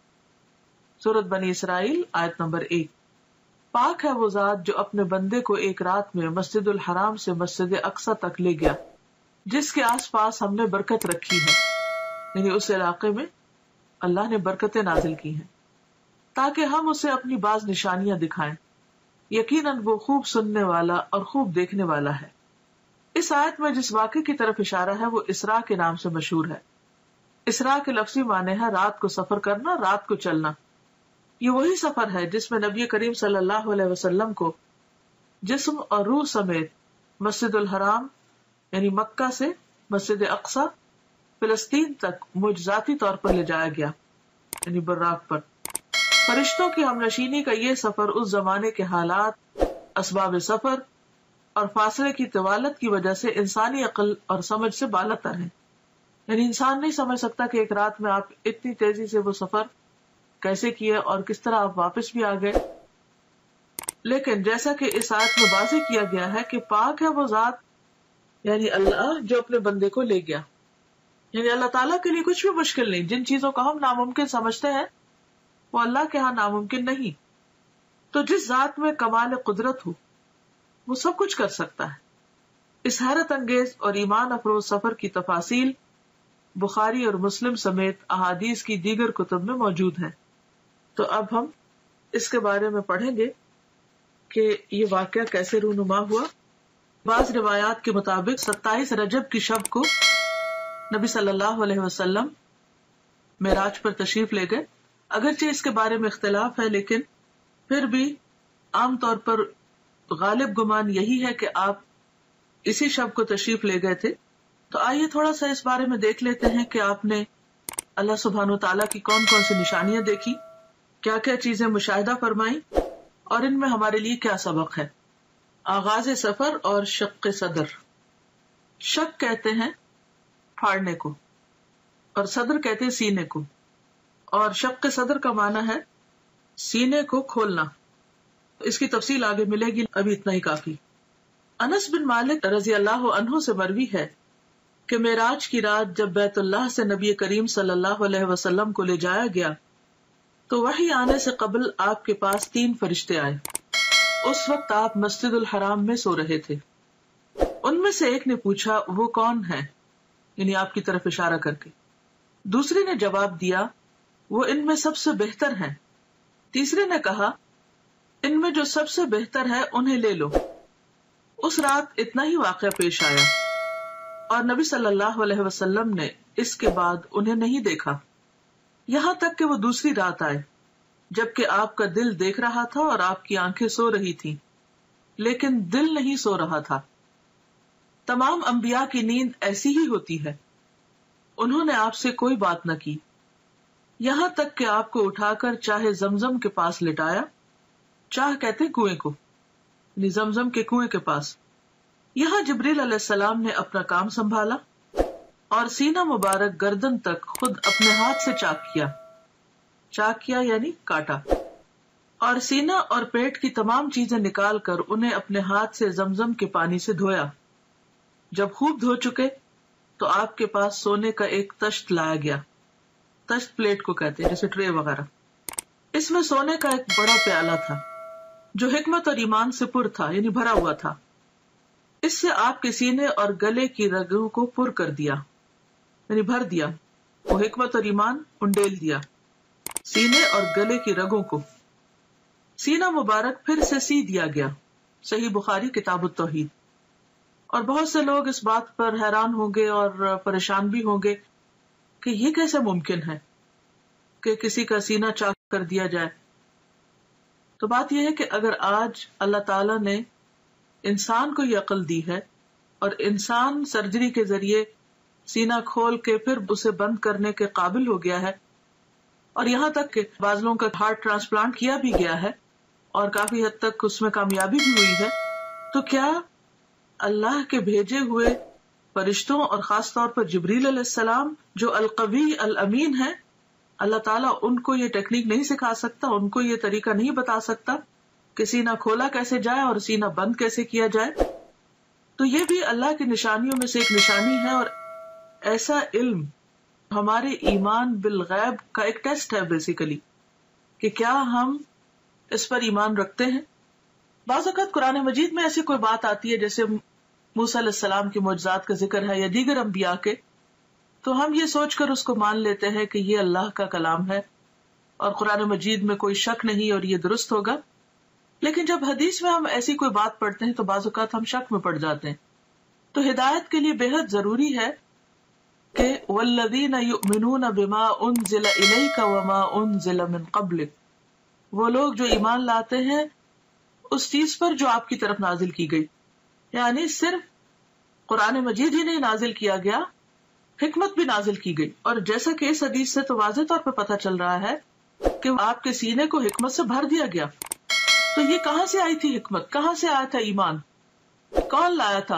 سورۃ بنی اسرائیل آیت نمبر ایک۔ پاک ہے وہ ذات جو اپنے بندے کو ایک رات میں مسجد الحرام سے مسجد اقصی تک لے گیا جس کے آس پاس ہم نے برکت رکھی ہے، یعنی اس علاقے میں اللہ نے برکتیں نازل کی ہیں تاکہ ہم اسے اپنی بعض نشانیاں دکھائیں، یقیناً وہ خوب سننے والا اور خوب دیکھنے والا ہے۔ اس آیت میں جس واقعے کی طرف اشارہ ہے وہ اسراء کے نام سے مشہور ہے۔ اسراء کے لفظی معنی ہے رات کو سفر کرنا، رات کو چلنا۔ یہ وہی سفر ہے جس میں نبی کریم صلی اللہ علیہ وسلم کو جسم اور روح سمیت مسجد الحرام یعنی مکہ سے مسجد اقصی فلسطین تک معجزاتی طور پر لے جایا گیا، یعنی براق پر۔ فرشتوں کی ہمنشینی کا یہ سفر اس زمانے کے حالات، اسباب سفر اور فاصلے کی طوالت کی وجہ سے انسانی عقل اور سمجھ سے بالا تر ہے۔ یعنی انسان نہیں سمجھ سکتا کہ ایک رات میں آپ اتنی تیزی سے وہ سفر کیسے کیے اور کس طرح آپ واپس بھی آ گئے۔ لیکن جیسا کہ اس آیت میں واضح کیا گیا ہے کہ پاک ہے وہ ذات، یعنی اللہ جو اپنے بندے کو لے گیا، یعنی اللہ تعالیٰ کے لیے کچھ بھی مشکل نہیں۔ جن چیزوں کو ہم ناممکن سمجھتے ہیں وہ اللہ کے ہاں ناممکن نہیں۔ تو جس ذات میں کمال قدرت ہو وہ سب کچھ کر سکتا ہے۔ اس حیرت انگیز اور ایمان افروز سفر کی تفاصیل بخاری اور مسلم سمیت احادیث کی دیگر کتب میں موجود ہیں۔ تو اب ہم اس کے بارے میں پڑھیں گے کہ یہ واقعہ کیسے رونما ہوا۔ بعض روایات کے مطابق ستائیس رجب کی شب کو نبی صلی اللہ علیہ وسلم معراج پر تشریف لے گئے۔ اگرچہ اس کے بارے میں اختلاف ہے لیکن پھر بھی عام طور پر غالب گمان یہی ہے کہ آپ اسی شب کو تشریف لے گئے تھے۔ تو آئیے تھوڑا سا اس بارے میں دیکھ لیتے ہیں کہ آپ نے اللہ سبحانہ وتعالیٰ کی کون کون سی نشانیاں دیکھی، کیا کیا چیزیں مشاہدہ فرمائیں اور ان میں ہمارے لیے کیا سبق ہے۔ آغاز سفر اور شق صدر۔ شق کہتے ہیں پھاڑنے کو اور صدر کہتے ہیں سینے کو، اور شق صدر کا معنی ہے سینے کو کھولنا۔ اس کی تفصیل آگے ملے گی، ابھی اتنا ہی کافی۔ انس بن مالک رضی اللہ عنہ سے مروی ہے کہ معراج کی رات جب بیت اللہ سے نبی کریم صلی اللہ علیہ وسلم کو لے جایا گیا تو وحی آنے سے قبل آپ کے پاس تین فرشتے آئے۔ اس وقت آپ مسجد الحرام میں سو رہے تھے۔ ان میں سے ایک نے پوچھا وہ کون ہے، یعنی آپ کی طرف اشارہ کر کے۔ دوسرے نے جواب دیا وہ ان میں سب سے بہتر ہیں۔ تیسرے نے کہا ان میں جو سب سے بہتر ہے انہیں لے لو۔ اس رات اتنا ہی واقعہ پیش آیا اور نبی صلی اللہ علیہ وسلم نے اس کے بعد انہیں نہیں دیکھا، یہاں تک کہ وہ دوسری رات آئے جبکہ آپ کا دل دیکھ رہا تھا اور آپ کی آنکھیں سو رہی تھیں لیکن دل نہیں سو رہا تھا۔ تمام انبیاء کی نیند ایسی ہی ہوتی ہے، انہوں نے آپ سے کوئی بات نہ کی یہاں تک کہ آپ کو اٹھا کر چاہے زمزم کے پاس لٹایا، چاہ کہتے کنویں کو، یعنی زمزم کے کنویں کے پاس۔ یہاں جبریل علیہ السلام نے اپنا کام سنبھالا اور سینہ مبارک گردن تک خود اپنے ہاتھ سے چاک کیا. چاک کیا یعنی کاٹا. اور سینہ اور پیٹ کی تمام چیزیں نکال کر انہیں اپنے ہاتھ سے زمزم کے پانی سے دھویا. جب خوب دھو چکے تو آپ کے پاس سونے کا ایک تشت لایا گیا. تشت پلیٹ کو کہتے ہیں, جیسے ٹرے وغیرہ. اس میں سونے کا ایک بڑا پیالہ تھا جو حکمت اور ایمان سے پر تھا, یعنی بھرا ہوا تھا. اس سے آپ کے سینے اور گلے کی رگوں کو پر کر دیا, یعنی بھر دیا. وہ حکمت اور ایمان انڈیل دیا سینے اور گلے کی رگوں کو. سینہ مبارک پھر سے سی دیا گیا. صحیح بخاری کتاب التوحید. اور بہت سے لوگ اس بات پر حیران ہوں گے اور پریشان بھی ہوں گے کہ یہ کیسے ممکن ہے کہ کسی کا سینہ چاک کر دیا جائے. تو بات یہ ہے کہ اگر آج اللہ تعالیٰ نے انسان کو یہ عقل دی ہے اور انسان سرجری کے ذریعے سینہ کھول کے پھر اسے بند کرنے کے قابل ہو گیا ہے, اور یہاں تک کہ بعض لوگوں کا ہارٹ ٹرانسپلانٹ کیا بھی گیا ہے اور کافی حد تک اس میں کامیابی بھی ہوئی ہے, تو کیا اللہ کے بھیجے ہوئے فرشتوں اور خاص طور پر جبریل علیہ السلام جو القوی الامین ہے, اللہ تعالیٰ ان کو یہ ٹیکنیک نہیں سکھا سکتا, ان کو یہ طریقہ نہیں بتا سکتا کہ سینہ کھولا کیسے جائے اور سینہ بند کیسے کیا جائے؟ تو یہ بھی اللہ کی نشانیوں میں سے ایک نشانی ہے, اور ایسا علم ہمارے ایمان بالغیب کا ایک ٹیسٹ ہے بیسیکلی, کہ کیا ہم اس پر ایمان رکھتے ہیں. بعض اوقات قرآن مجید میں ایسی کوئی بات آتی ہے جیسے موسیٰ علیہ السلام کے معجزات کا ذکر ہے یا دیگر انبیاء کے, تو ہم یہ سوچ کر اس کو مان لیتے ہیں کہ یہ اللہ کا کلام ہے اور قرآن مجید میں کوئی شک نہیں اور یہ درست ہوگا. لیکن جب حدیث میں ہم ایسی کوئی بات پڑھتے ہیں تو بعض اوقات ہم شک میں پڑ جاتے ہیں. تو ہدایت کے لیے بے حد ضروری ہے کہ والذین یؤمنون بما انزل الیک وما انزل من قبلک, وہ لوگ جو ایمان لاتے ہیں اس چیز پر جو آپ کی طرف نازل کی گئی. یعنی صرف قرآن مجید ہی نہیں نازل کیا گیا, حکمت بھی نازل کی گئی. اور جیسا کہ اس حدیث سے تو واضح طور پہ پتہ چل رہا ہے کہ آپ کے سینے کو حکمت سے بھر دیا گیا. تو یہ کہاں سے آئی تھی حکمت, کہاں سے آیا تھا ایمان, کون لایا تھا؟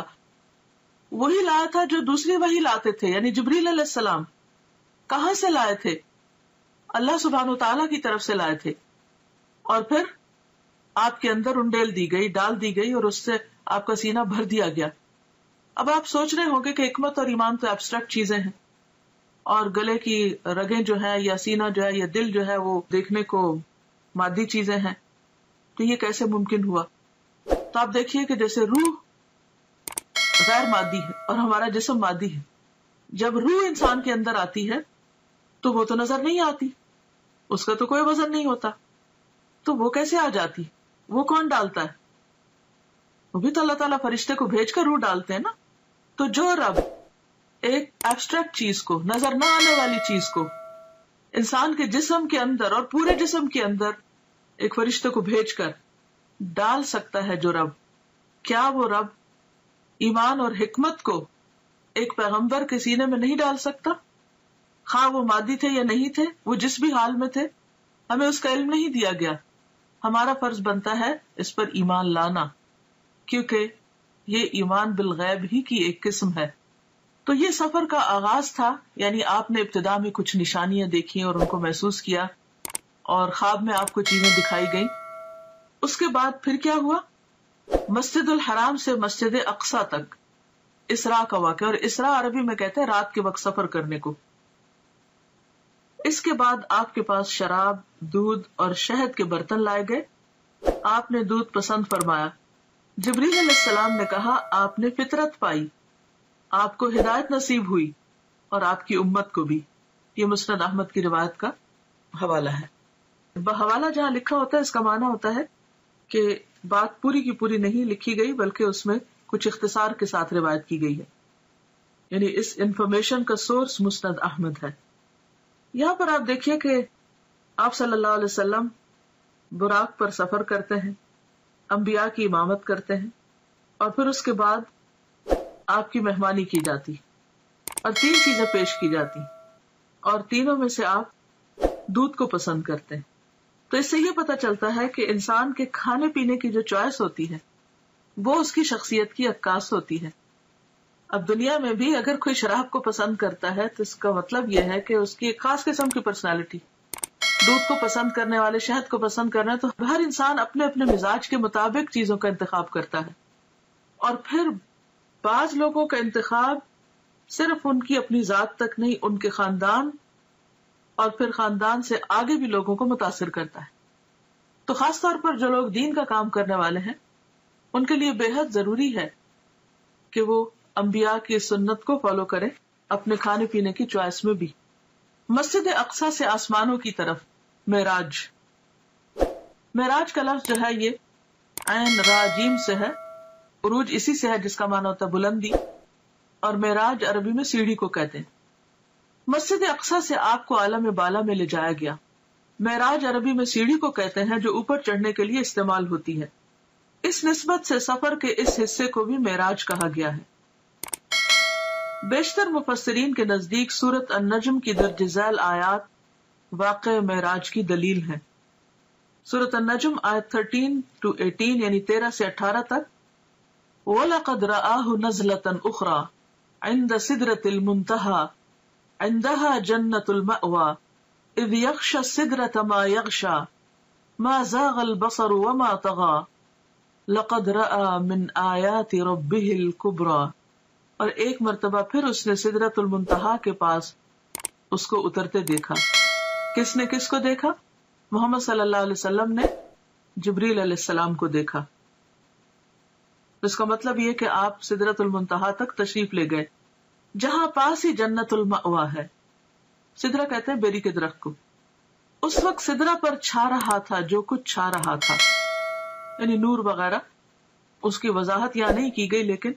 وہی لایا تھا جو دوسری وہی لاتے تھے, یعنی جبریل علیہ السلام. کہاں سے لائے تھے؟ اللہ سبحانہ و تعالیٰ کی طرف سے لائے تھے, اور پھر آپ کے اندر انڈیل دی گئی, ڈال دی گئی, اور اس سے آپ کا سینہ بھر دیا گیا. اب آپ سوچ رہے ہوں گے کہ حکمت اور ایمان تو ایبسٹریکٹ چیزیں ہیں, اور گلے کی رگیں جو ہے یا سینہ جو ہے یا دل جو ہے وہ دیکھنے کو مادی چیزیں ہیں, تو یہ کیسے ممکن ہوا؟ تو آپ دیکھیے کہ جیسے روح غیر مادی ہے اور ہمارا جسم مادی ہے. جب روح انسان کے اندر آتی ہے تو وہ تو نظر نہیں آتی, اس کا تو کوئی وزن نہیں ہوتا, تو وہ کیسے آ جاتی؟ وہ کون ڈالتا ہے؟ وہ بھی تو اللہ تعالیٰ فرشتے کو بھیج کر روح ڈالتے ہیں نا. تو جو رب ایک ایبسٹریکٹ چیز کو, نظر نہ آنے والی چیز کو انسان کے جسم کے اندر اور پورے جسم کے اندر ایک فرشتے کو بھیج کر ڈال سکتا ہے, جو رب, کیا وہ رب ایمان اور حکمت کو ایک پیغمبر کے سینے میں نہیں ڈال سکتا؟ خواہ وہ مادی تھے یا نہیں تھے, وہ جس بھی حال میں تھے, ہمیں اس کا علم نہیں دیا گیا. ہمارا فرض بنتا ہے اس پر ایمان لانا, کیونکہ یہ ایمان بالغیب ہی کی ایک قسم ہے. تو یہ سفر کا آغاز تھا, یعنی آپ نے ابتدا میں کچھ نشانیاں دیکھی اور ان کو محسوس کیا, اور خواب میں آپ کو چیزیں دکھائی گئیں. اس کے بعد پھر کیا ہوا؟ مسجد الحرام سے مسجد اقصی تک اسراء کا واقعہ, اور اسراء عربی میں کہتے ہیں رات کے وقت سفر کرنے کو. اس کے بعد آپ کے پاس شراب, دودھ اور شہد کے برتن لائے گئے. آپ نے دودھ پسند فرمایا. جبریل علیہ السلام نے کہا آپ نے فطرت پائی, آپ کو ہدایت نصیب ہوئی, اور آپ کی امت کو بھی. یہ مسند احمد کی روایت کا حوالہ ہے. حوالہ جہاں لکھا ہوتا ہے اس کا معنی ہوتا ہے کہ بات پوری کی پوری نہیں لکھی گئی, بلکہ اس میں کچھ اختصار کے ساتھ روایت کی گئی ہے. یعنی اس انفارمیشن کا سورس مسند احمد ہے. یہاں پر آپ دیکھیے کہ آپ صلی اللہ علیہ وسلم براق پر سفر کرتے ہیں, انبیاء کی امامت کرتے ہیں, اور پھر اس کے بعد آپ کی مہمانی کی جاتی اور تین چیزیں پیش کی جاتی, اور تینوں میں سے آپ دودھ کو پسند کرتے ہیں. تو اس سے یہ پتہ چلتا ہے کہ انسان کے کھانے پینے کی جو چوائس ہوتی ہے وہ اس کی شخصیت کی عکاس ہوتی ہے. اب دنیا میں بھی اگر کوئی شراب کو پسند کرتا ہے تو اس کا مطلب یہ ہے کہ اس کی ایک خاص قسم کی پرسنالٹی. دودھ کو پسند کرنے والے شہد کو پسند کرنا، تو ہر انسان اپنے اپنے مزاج کے مطابق چیزوں کا انتخاب کرتا ہے. اور پھر بعض لوگوں کا انتخاب صرف ان کی اپنی ذات تک نہیں، ان کے خاندان اور پھر خاندان سے آگے بھی لوگوں کو متاثر کرتا ہے. تو خاص طور پر جو لوگ دین کا کام کرنے والے ہیں ان کے لیے بے حد ضروری ہے کہ وہ انبیاء کی سنت کو فالو کریں اپنے کھانے پینے کی چوائس میں بھی. مسجد اقصی سے آسمانوں کی طرف معراج. معراج کا لفظ جو ہے یہ عین را جیم سے ہے. عروج اسی سے ہے جس کا معنی ہوتا ہے بلندی، اور معراج عربی میں سیڑھی کو کہتے ہیں. مسجد اقصی سے آپ کو عالم بالا میں لے جایا گیا. معراج عربی میں سیڑھی کو کہتے ہیں جو اوپر چڑھنے کے لیے استعمال ہوتی ہے. اس نسبت سے سفر کے اس حصے کو بھی معراج کہا گیا ہے. بیشتر مفسرین کے نزدیک سورۃ النجم کی درج ذیل آیات واقع معراج کی دلیل ہیں. سورۃ النجم آیت تھرٹین ٹو ایٹین یعنی تیرہ سے اٹھارہ تک. وَلَقَدْ رَآهُ نَزْلَةً أُخْرَى عِنْدَ سِدْرَةِ الْمُنْتَهَى عِنْدَهَا جَنَّةُ الْمَأْوَى إِذْ يَغْشَى السِّدْرَةَ مَا يَغْشَى مَا زَاغَ الْبَصَرُ وَمَا طَغَى لَقَدْ رَآى مِنْ آيَاتِ رَبِّهِ الْكُبْرَى. اور ایک مرتبہ پھر اس نے سدرۃ المنتہا کے پاس اس کو اترتے دیکھا. کس نے کس کو دیکھا؟ محمد صلی اللہ علیہ وسلم نے جبریل علیہ السلام کو دیکھا. اس کا مطلب یہ کہ آپ سدرۃ المنتہا تک تشریف لے گئے جہاں پاس ہی جنت المأوا ہے. سدرہ کہتے ہیں بیری کے درخت کو. اس وقت سدرہ پر چھا رہا تھا جو کچھ چھا رہا تھا، یعنی نور وغیرہ. اس کی وضاحت یہاں نہیں کی گئی لیکن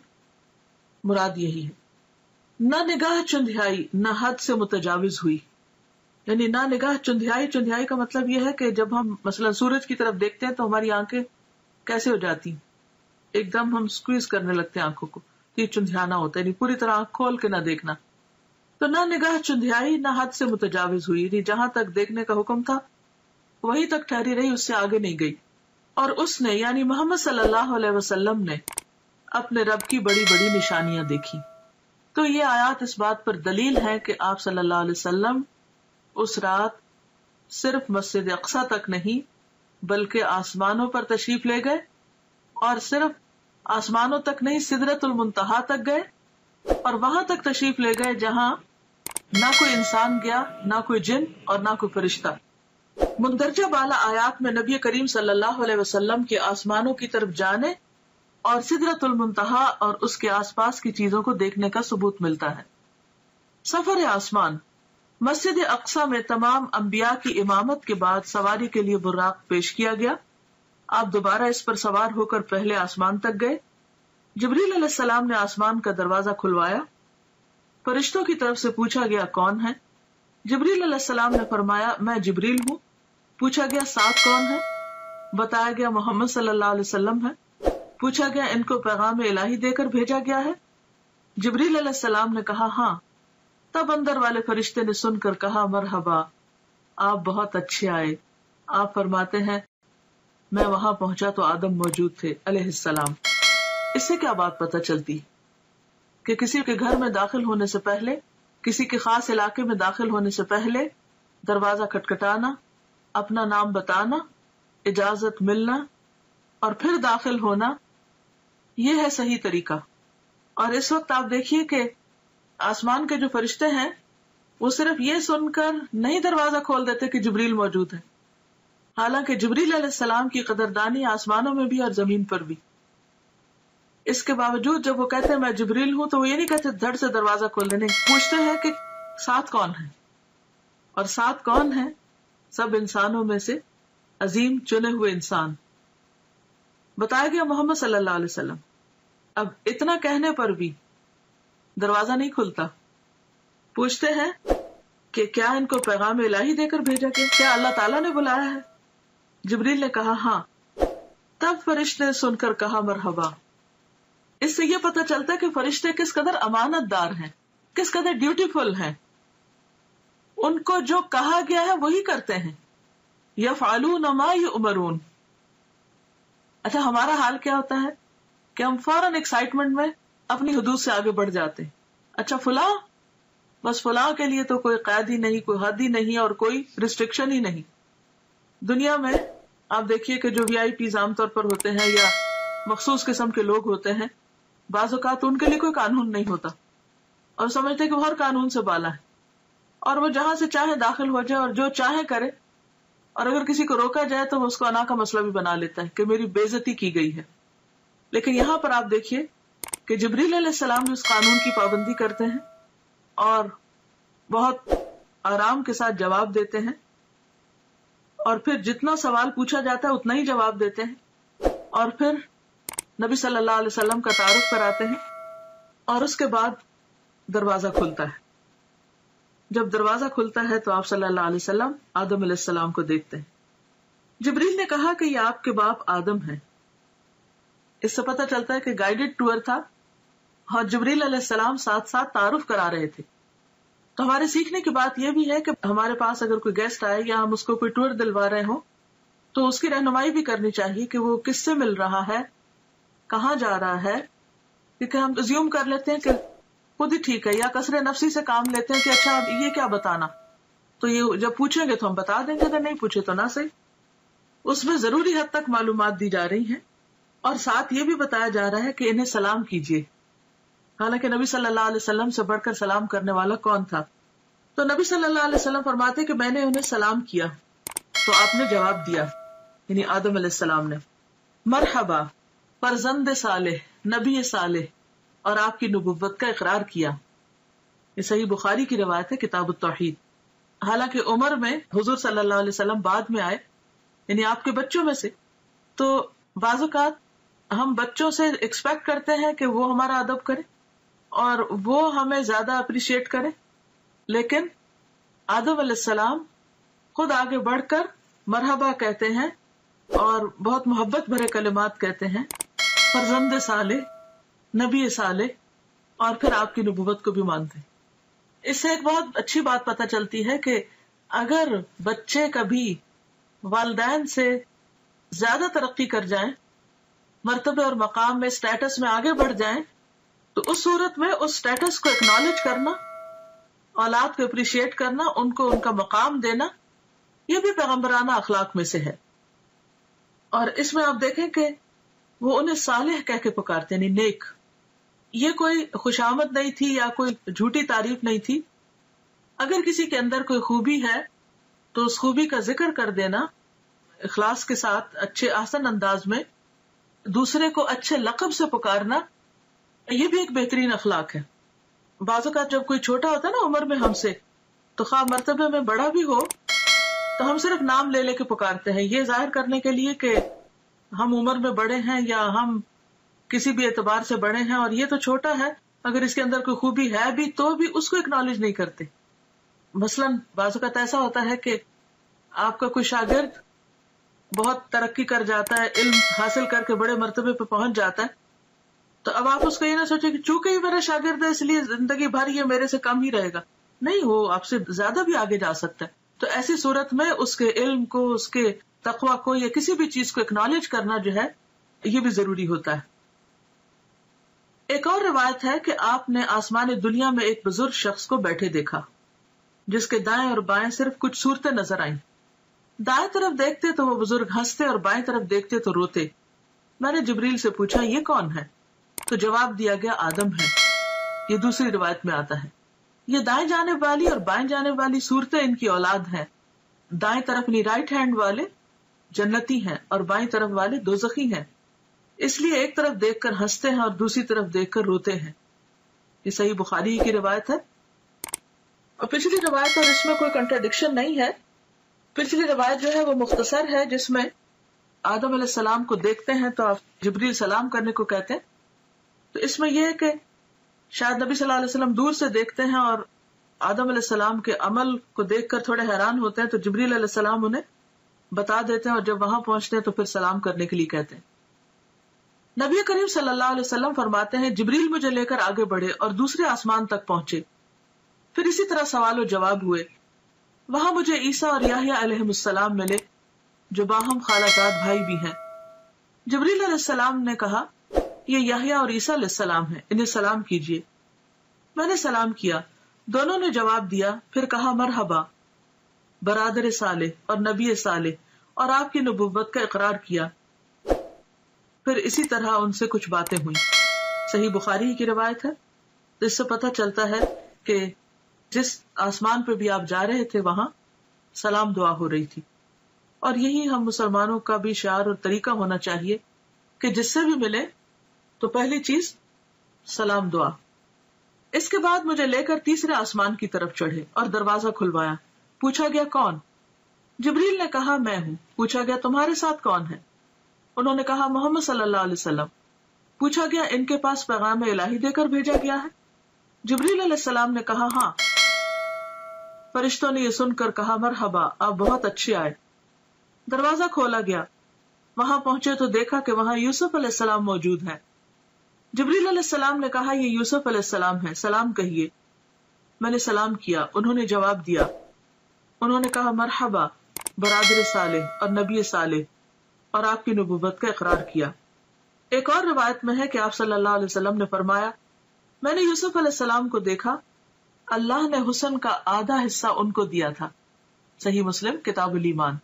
مراد یہی ہے. نہ نگاہ چندھیائی نہ حد سے متجاوز ہوئی، یعنی نہ نگاہ چندھیائی. چندھیائی کا مطلب یہ ہے کہ جب ہم مثلا سورج کی طرف دیکھتے ہیں تو ہماری آنکھیں کیسے ہو جاتی ہیں، ایک دم ہم سکویز کرنے لگتے ہیں آنکھوں کو. یہ چندھیانا ہوتا ہے، یعنی پوری طرح آنکھ کھول کے نہ دیکھنا. تو نہ نگاہ چندھیائی نہ حد سے متجاوز ہوئی، یعنی جہاں تک دیکھنے کا حکم تھا وہی تک ٹھہری رہی، اس سے آگے نہیں گئی. اور اس نے یعنی محمد صلی اللہ علیہ وسلم نے اپنے رب کی بڑی بڑی نشانیاں دیکھی. تو یہ آیات اس بات پر دلیل ہے کہ آپ صلی اللہ علیہ وسلم اس رات صرف مسجد اقصی تک نہیں بلکہ آسمانوں پر تشریف لے گئے، اور صرف آسمانوں تک نہیں سدرۃ المنتہا تک گئے، اور وہاں تک تشریف لے گئے جہاں نہ کوئی انسان گیا، نہ کوئی جن اور نہ کوئی فرشتہ. مندرجہ بالا آیات میں نبی کریم صلی اللہ علیہ وسلم کے آسمانوں کی طرف جانے اور سدرۃ المنتہا اور اس کے آس پاس کی چیزوں کو دیکھنے کا ثبوت ملتا ہے. سفر آسمان. مسجد اقصی میں تمام انبیاء کی امامت کے بعد سواری کے لیے براق پیش کیا گیا. آپ دوبارہ اس پر سوار ہو کر پہلے آسمان تک گئے. جبریل علیہ السلام نے آسمان کا دروازہ کھلوایا. فرشتوں کی طرف سے پوچھا گیا کون ہے؟ جبریل علیہ السلام نے فرمایا میں جبریل ہوں. پوچھا گیا ساتھ کون ہے؟ بتایا گیا محمد صلی اللہ علیہ وسلم ہے. پوچھا گیا ان کو پیغام الہی دے کر بھیجا گیا ہے؟ جبریل علیہ السلام نے کہا ہاں. تب اندر والے فرشتے نے سن کر کہا مرحبا، آپ بہت اچھے آئے. آپ فرماتے ہیں میں وہاں پہنچا تو آدم موجود تھے علیہ السلام. اس سے کیا بات پتہ چلتی کہ کسی کے گھر میں داخل ہونے سے پہلے، کسی کے خاص علاقے میں داخل ہونے سے پہلے دروازہ کھٹکھٹانا، اپنا نام بتانا، اجازت ملنا اور پھر داخل ہونا، یہ ہے صحیح طریقہ. اور اس وقت آپ دیکھیے کہ آسمان کے جو فرشتے ہیں وہ صرف یہ سن کر نہیں دروازہ کھول دیتے کہ جبریل موجود ہے، حالانکہ جبریل علیہ السلام کی قدردانی آسمانوں میں بھی اور زمین پر بھی. اس کے باوجود جب وہ کہتے ہیں میں جبریل ہوں تو وہ یہ نہیں کہتے دھڑ سے دروازہ کھول دینے، پوچھتے ہیں کہ ساتھ کون ہے. اور ساتھ کون ہے؟ سب انسانوں میں سے عظیم چنے ہوئے انسان. بتایا گیا محمد صلی اللہ علیہ وسلم. اب اتنا کہنے پر بھی دروازہ نہیں کھلتا. پوچھتے ہیں کہ کیا ان کو پیغام الہی دے کر بھیجا گیا؟ کیا اللہ تعالیٰ نے بلایا ہے؟ جبریل نے کہا ہاں. تب فرشتے نے سن کر کہا مرحبا. اس سے یہ پتہ چلتا ہے کہ فرشتے کس قدر امانت دار ہیں، کس قدر ڈیوٹیفل ہیں. ان کو جو کہا گیا ہے وہی کرتے ہیں. یفعلون ما یؤمرون. اچھا ہمارا حال کیا ہوتا ہے کہ ہم فوراً ایکسائٹمنٹ میں اپنی حدود سے آگے بڑھ جاتے ہیں. اچھا فلاں، بس فلاں کے لیے تو کوئی قید ہی نہیں، کوئی حد ہی نہیں اور کوئی ریسٹرکشن ہی نہیں. دنیا میں آپ دیکھیے کہ جو وی آئی پیز عام طور پر ہوتے ہیں یا مخصوص قسم کے لوگ ہوتے ہیں، بعض اوقات ان کے لیے کوئی قانون نہیں ہوتا اور سمجھتے کہ وہ ہر قانون سے بالا ہے اور وہ جہاں سے چاہے داخل ہو جائے اور جو چاہے کرے، اور اگر کسی کو روکا جائے تو وہ اس کو انا کا مسئلہ بھی بنا لیتا ہے کہ میری بے عزتی کی گئی ہے. لیکن یہاں پر آپ دیکھیے کہ جبریل علیہ السلام بھی اس قانون کی پابندی کرتے ہیں اور بہت آرام کے ساتھ جواب دیتے ہیں، اور پھر جتنا سوال پوچھا جاتا ہے اتنا ہی جواب دیتے ہیں، اور پھر نبی صلی اللہ علیہ وسلم کا تعارف کراتے ہیں، اور اس کے بعد دروازہ کھلتا ہے. جب دروازہ کھلتا ہے تو آپ صلی اللہ علیہ وسلم آدم علیہ السلام کو دیکھتے ہیں. جبریل نے کہا کہ یہ آپ کے باپ آدم ہیں. اس سے پتہ چلتا ہے کہ گائیڈڈ ٹور تھا اور جبریل علیہ السلام ساتھ ساتھ تعارف کرا رہے تھے. تو ہمارے سیکھنے کی بات یہ بھی ہے کہ ہمارے پاس اگر کوئی گیسٹ آئے یا ہم اس کو کوئی ٹور دلوا رہے ہوں تو اس کی رہنمائی بھی کرنی چاہیے کہ وہ کس سے مل رہا ہے، کہاں جا رہا ہے. کیونکہ ہم ازیوم کر لیتے ہیں کہ خود ہی ٹھیک ہے، یا کثر نفسی سے کام لیتے ہیں کہ اچھا اب یہ کیا بتانا، تو یہ جب پوچھیں گے تو ہم بتا دیں گے، اگر نہیں پوچھے تو نہ صحیح. اس میں ضروری حد تک معلومات دی جا رہی ہیں اور ساتھ یہ بھی بتایا جا رہا ہے کہ انہیں سلام کیجیے. حالانکہ نبی صلی اللہ علیہ وسلم سے بڑھ کر سلام کرنے والا کون تھا؟ تو نبی صلی اللہ علیہ وسلم فرماتے کہ میں نے انہیں سلام کیا تو آپ نے جواب دیا، یعنی آدم علیہ السلام نے، مرحبا فرزند صالح، نبی صالح، اور آپ کی نبوت کا اقرار کیا. یہ صحیح بخاری کی روایت ہے، کتاب التوحید. حالانکہ عمر میں حضور صلی اللہ علیہ وسلم بعد میں آئے، یعنی آپ کے بچوں میں سے، تو بعض اوقات ہم بچوں سے ایکسپیکٹ کرتے ہیں کہ وہ ہمارا ادب کرے اور وہ ہمیں زیادہ اپریشیٹ کرے، لیکن آدم علیہ السلام خود آگے بڑھ کر مرحبا کہتے ہیں اور بہت محبت بھرے کلمات کہتے ہیں، فرزند صالح، نبی صالح، اور پھر آپ کی نبوت کو بھی مانتے ہیں. اس سے ایک بہت اچھی بات پتہ چلتی ہے کہ اگر بچے کبھی والدین سے زیادہ ترقی کر جائیں، مرتبے اور مقام میں، اسٹیٹس میں آگے بڑھ جائیں، تو اس صورت میں اس اسٹیٹس کو اکنالج کرنا، اولاد کو اپریشیٹ کرنا، ان کو ان کا مقام دینا، یہ بھی پیغمبرانہ اخلاق میں سے ہے. اور اس میں آپ دیکھیں کہ وہ انہیں صالح کہہ کے پکارتے ہیں، یعنی نیک. یہ کوئی خوشامد نہیں تھی یا کوئی جھوٹی تعریف نہیں تھی. اگر کسی کے اندر کوئی خوبی ہے تو اس خوبی کا ذکر کر دینا اخلاص کے ساتھ، اچھے آسن انداز میں، دوسرے کو اچھے لقب سے پکارنا، یہ بھی ایک بہترین اخلاق ہے. بعض اوقات جب کوئی چھوٹا ہوتا ہے نا عمر میں ہم سے، تو خواہ مرتبے میں بڑا بھی ہو تو ہم صرف نام لے لے کے پکارتے ہیں، یہ ظاہر کرنے کے لیے کہ ہم عمر میں بڑے ہیں یا ہم کسی بھی اعتبار سے بڑے ہیں، اور یہ تو چھوٹا ہے، اگر اس کے اندر کوئی خوبی ہے بھی تو بھی اس کو اکنالج نہیں کرتے. مثلاً بعض اوقات ایسا ہوتا ہے کہ آپ کا کوئی شاگرد بہت ترقی کر جاتا ہے، علم حاصل کر کے بڑے مرتبے پہ پہنچ جاتا ہے، تو اب آپ اس کو یہ نہ سوچیں کہ چونکہ یہ میرا شاگرد ہے اس لیے زندگی بھر یہ میرے سے کم ہی رہے گا. نہیں، وہ آپ سے زیادہ بھی آگے جا سکتا ہے. تو ایسی صورت میں اس کے علم کو، اس کے تقویٰ کو یا کسی بھی چیز کو اکنالج کرنا جو ہے یہ بھی ضروری ہوتا ہے. ایک اور روایت ہے کہ آپ نے آسمان دنیا میں ایک بزرگ شخص کو بیٹھے دیکھا جس کے دائیں اور بائیں صرف کچھ صورتیں نظر آئیں. دائیں طرف دیکھتے تو وہ بزرگ ہنستے اور بائیں طرف دیکھتے تو روتے. میں نے جبریل سے پوچھا یہ کون ہے؟ تو جواب دیا گیا آدم ہے. یہ دوسری روایت میں آتا ہے. یہ دائیں جانب والی اور بائیں جانب والی صورتیں ان کی اولاد ہیں. دائیں طرف نی رائٹ ہینڈ والے جنتی ہیں اور بائیں طرف والے دوزخی ہیں، اس لیے ایک طرف دیکھ کر ہنستے ہیں اور دوسری طرف دیکھ کر روتے ہیں. یہ صحیح بخاری کی روایت ہے. اور پچھلی روایت اور اس میں کوئی کنٹراڈکشن نہیں ہے. پچھلی روایت جو ہے وہ مختصر ہے، جس میں آدم علیہ السلام کو دیکھتے ہیں تو آپ جبریل سلام کرنے کو کہتے ہیں. تو اس میں یہ ہے کہ شاید نبی صلی اللہ علیہ وسلم دور سے دیکھتے ہیں اور آدم علیہ السلام کے عمل کو دیکھ کر تھوڑے حیران ہوتے ہیں، تو جبریل علیہ السلام انہیں بتا دیتے ہیں اور جب وہاں پہنچتے ہیں تو پھر سلام کرنے کے لیے کہتے ہیں. نبی کریم صلی اللہ علیہ وسلم فرماتے ہیں جبریل مجھے لے کر آگے بڑھے اور دوسرے آسمان تک پہنچے. پھر اسی طرح سوال و جواب ہوئے. وہاں مجھے عیسیٰ اور یحییٰ علیہ السلام ملے جو باہم خالہ زاد بھائی بھی ہیں. جبریل علیہ السلام نے کہا یہ یحییٰ اور عیسیٰ علیہ السلام ہیں، انہیں سلام کیجیے۔ میں نے سلام کیا، دونوں نے جواب دیا، پھر کہا مرحبا برادر صالح اور نبی صالح، اور آپ کی نبوت کا اقرار کیا۔ پھر اسی طرح ان سے کچھ باتیں ہوئیں۔ صحیح بخاری کی روایت ہے، جس سے پتہ چلتا ہے کہ جس آسمان پہ بھی آپ جا رہے تھے وہاں سلام دعا ہو رہی تھی، اور یہی ہم مسلمانوں کا بھی شعار اور طریقہ ہونا چاہیے کہ جس سے بھی ملے تو پہلی چیز سلام دعا۔ اس کے بعد مجھے لے کر تیسرے آسمان کی طرف چڑھے اور دروازہ کھلوایا۔ پوچھا گیا کون؟ جبریل نے کہا میں ہوں۔ پوچھا گیا تمہارے ساتھ کون ہے؟ انہوں نے کہا محمد صلی اللہ علیہ وسلم۔ پوچھا گیا ان کے پاس پیغام الہی دے کر بھیجا گیا ہے؟ جبریل علیہ السلام نے کہا ہاں۔ فرشتوں نے یہ سن کر کہا مرحبا، آپ بہت اچھے آئے۔ دروازہ کھولا گیا، وہاں پہنچے تو دیکھا کہ وہاں یوسف علیہ السلام موجود ہے۔ جبریل علیہ السلام نے کہا یہ یوسف علیہ السلام ہے، سلام کہیے۔ میں نے سلام کیا، انہوں نے جواب دیا۔ انہوں نے کہا مرحبا برادر صالح اور نبی صالح، اور آپ کی نبوت کا اقرار کیا۔ ایک اور روایت میں ہے کہ آپ صلی اللہ علیہ وسلم نے فرمایا میں نے یوسف علیہ السلام کو دیکھا، اللہ نے حسن کا آدھا حصہ ان کو دیا تھا۔ صحیح مسلم کتاب الایمان۔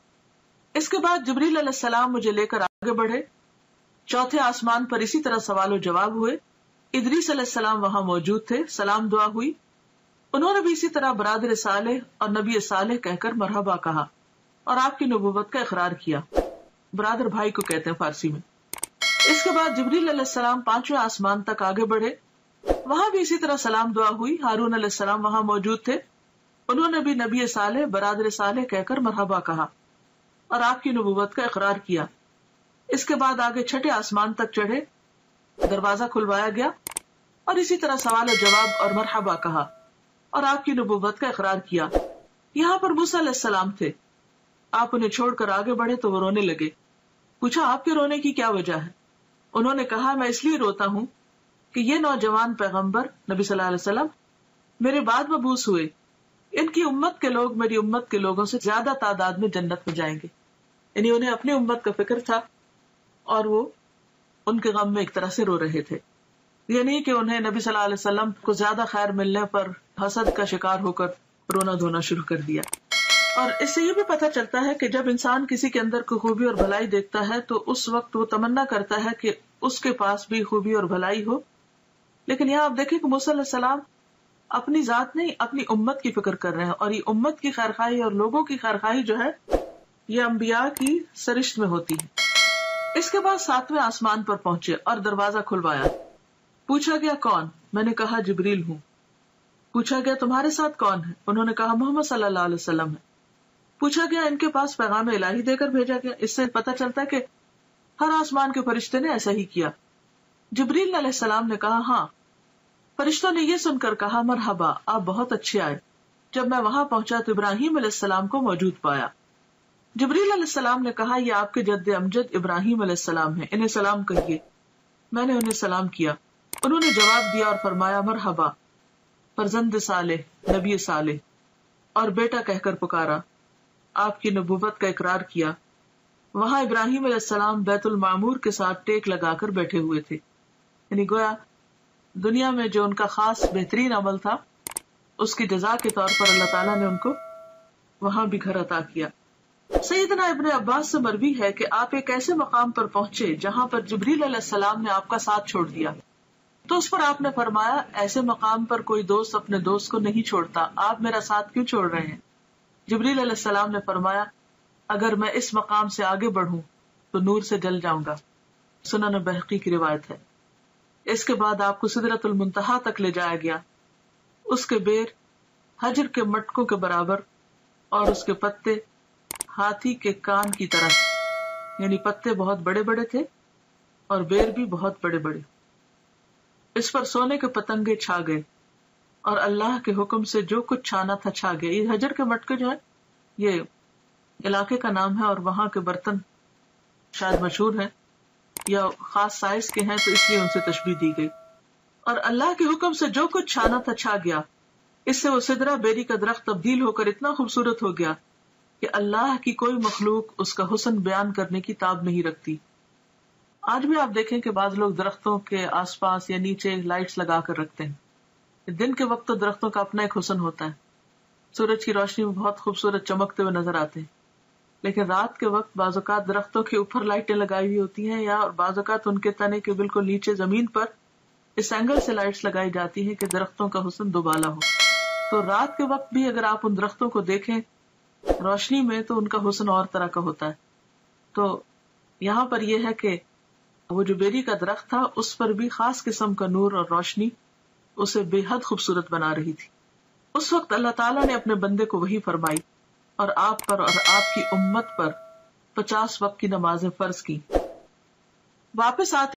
اس کے بعد جبریل علیہ السلام مجھے لے کر آگے بڑھے، چوتھے آسمان پر اسی طرح سوال و جواب ہوئے۔ ادریس علیہ السلام وہاں موجود تھے، سلام دعا ہوئی، انہوں نے بھی اسی طرح برادر صالح اور نبی صالح کہہ کر مرحبا کہا اور آپ کی نبوت کا اقرار کیا۔ برادر بھائی کو کہتے ہیں فارسی میں۔ اس کے بعد جبریل علیہ السلام پانچویں آسمان تک آگے بڑھے، وہاں بھی اسی طرح سلام دعا ہوئی۔ ہارون علیہ السلام وہاں موجود تھے، انہوں نے بھی نبی صالح برادر صالح کہہ کر مرحبا کہا اور آپ کی نبوت کا اقرار کیا۔ اس کے بعد آگے چھٹے آسمان تک چڑھے، دروازہ کھلوایا گیا اور اسی طرح سوال و جواب اور مرحبا کہا اور آپ کی نبوت کا اقرار کیا۔ یہاں پر موسیٰ علیہ السلام تھے، آپ انہیں چھوڑ کر آگے بڑھے تو وہ رونے لگے۔ پوچھا آپ کے رونے کی کیا وجہ ہے؟ انہوں نے کہا میں اس لیے روتا ہوں کہ یہ نوجوان پیغمبر نبی صلی اللہ علیہ وسلم میرے بعد مبعوث ہوئے، ان کی امت کے لوگ میری امت کے لوگوں سے زیادہ تعداد میں جنت میں جائیں گے۔ یعنی انہیں اپنی امت کا فکر تھا اور وہ ان کے غم میں ایک طرح سے رو رہے تھے۔ یہ نہیں کہ انہیں نبی صلی اللہ علیہ وسلم کو زیادہ خیر ملنے پر حسد کا شکار ہو کر رونا دھونا شروع کر دیا۔ اور اس سے یہ بھی پتہ چلتا ہے کہ جب انسان کسی کے اندر کوئی خوبی اور بھلائی دیکھتا ہے تو اس وقت وہ تمنا کرتا ہے کہ اس کے پاس بھی خوبی اور بھلائی ہو۔ لیکن یہاں آپ دیکھیں کہ موسیٰ علیہ السلام اپنی ذات نہیں اپنی امت کی فکر کر رہے ہیں، اور یہ امت کی خیرخواہی اور لوگوں کی خیرخواہی جو ہے یہ انبیاء کی سرشت میں ہوتی ہے۔ اس کے بعد ساتویں آسمان پر پہنچے اور دروازہ کھلوایا۔ پوچھا گیا کون؟ میں نے کہا جبریل ہوں۔ پوچھا گیا تمہارے ساتھ کون ہے؟ انہوں نے کہا محمد صلی اللہ علیہ وسلم ہے۔ پوچھا گیا ان کے پاس پیغام الہی دے کر بھیجا گیا؟ اس سے پتہ چلتا ہے کہ ہر آسمان کے فرشتے نے ایسا ہی کیا۔ جبریل علیہ السلام نے کہا ہاں۔ فرشتوں نے یہ سن کر کہا مرحبا، آپ بہت اچھے آئے۔ جب میں وہاں پہنچا تو ابراہیم علیہ السلام کو موجود پایا۔ جبریل علیہ السلام نے کہا یہ آپ کے جد امجد ابراہیم علیہ السلام ہیں، انہیں سلام کہیے۔ میں نے انہیں سلام کیا، انہوں نے جواب دیا اور فرمایا مرحبا فرزند صالح نبی صالح، اور بیٹا کہہ کر پکارا، آپ کی نبوت کا اقرار کیا۔ وہاں ابراہیم علیہ السلام بیت المعمور کے ساتھ ٹیک لگا کر بیٹھے ہوئے تھے، یعنی گویا دنیا میں جو ان کا خاص بہترین عمل تھا اس کی جزا کے طور پر اللہ تعالیٰ نے ان کو وہاں بھی گھر عطا کیا۔ سیدنا ابن عباس سے مروی ہے کہ آپ ایک ایسے مقام پر پہنچے جہاں پر جبریل علیہ السلام نے آپ کا ساتھ چھوڑ دیا، تو اس پر آپ نے فرمایا ایسے مقام پر کوئی دوست اپنے دوست کو نہیں چھوڑتا، آپ میرا ساتھ کیوں چھوڑ رہے ہیں؟ جبریل علیہ السلام نے فرمایا اگر میں اس مقام سے آگے بڑھوں تو نور سے جل جاؤں گا۔ سنن بہقی کی روایت ہے۔ اس کے بعد آپ کو سدرۃ المنتہا تک لے جایا گیا، اس کے بیر حجر کے مٹکوں کے برابر اور اس کے پتے ہاتھی کے کان کی طرح، یعنی پتے بہت بڑے بڑے تھے اور بیر بھی بہت بڑے بڑے۔ اس پر سونے کے پتنگے چھا گئے اور اللہ کے حکم سے جو کچھ چھانا تھا چھا گیا۔ یہ حجر کے مٹکے جو ہے یہ علاقے کا نام ہے، اور وہاں کے برتن شاید مشہور ہیں یا خاص سائز کے ہیں تو اس لیے ان سے تشبیہ دی گئی۔ اور اللہ کے حکم سے جو کچھ چھانا تھا چھا گیا، اس سے وہ سدرہ بیری کا درخت تبدیل ہو کر اتنا خوبصورت ہو گیا کہ اللہ کی کوئی مخلوق اس کا حسن بیان کرنے کی تاب نہیں رکھتی۔ آج بھی آپ دیکھیں کہ بعض لوگ درختوں کے آس پاس یا نیچے لائٹس لگا کر رکھتے ہیں. دن کے وقت تو درختوں کا اپنا ایک حسن ہوتا ہے, سورج کی روشنی میں بہت خوبصورت چمکتے ہوئے نظر آتے ہیں, لیکن رات کے وقت بعض اوقات درختوں کے اوپر لائٹیں لگائی ہوئی ہوتی ہیں, یا بعض اوقات ان کے تنے کے بالکل نیچے زمین پر اس اینگل سے لائٹس لگائی جاتی ہیں کہ درختوں کا حسن دوبالا ہو. تو رات کے وقت بھی اگر آپ ان درختوں کو دیکھیں روشنی میں تو ان کا حسن اور طرح کا ہوتا ہے. تو یہاں پر یہ ہے کہ وہ جو بیری کا درخت تھا اس پر بھی خاص قسم کا نور اور روشنی اسے بے حد خوبصورت بنا رہی تھی. اس وقت اللہ تعالیٰ نے اپنے بندے کو وحی فرمائی اور آپ پر اور آپ کی امت پر پچاس وقت کی نمازیں فرض کی. واپس آتے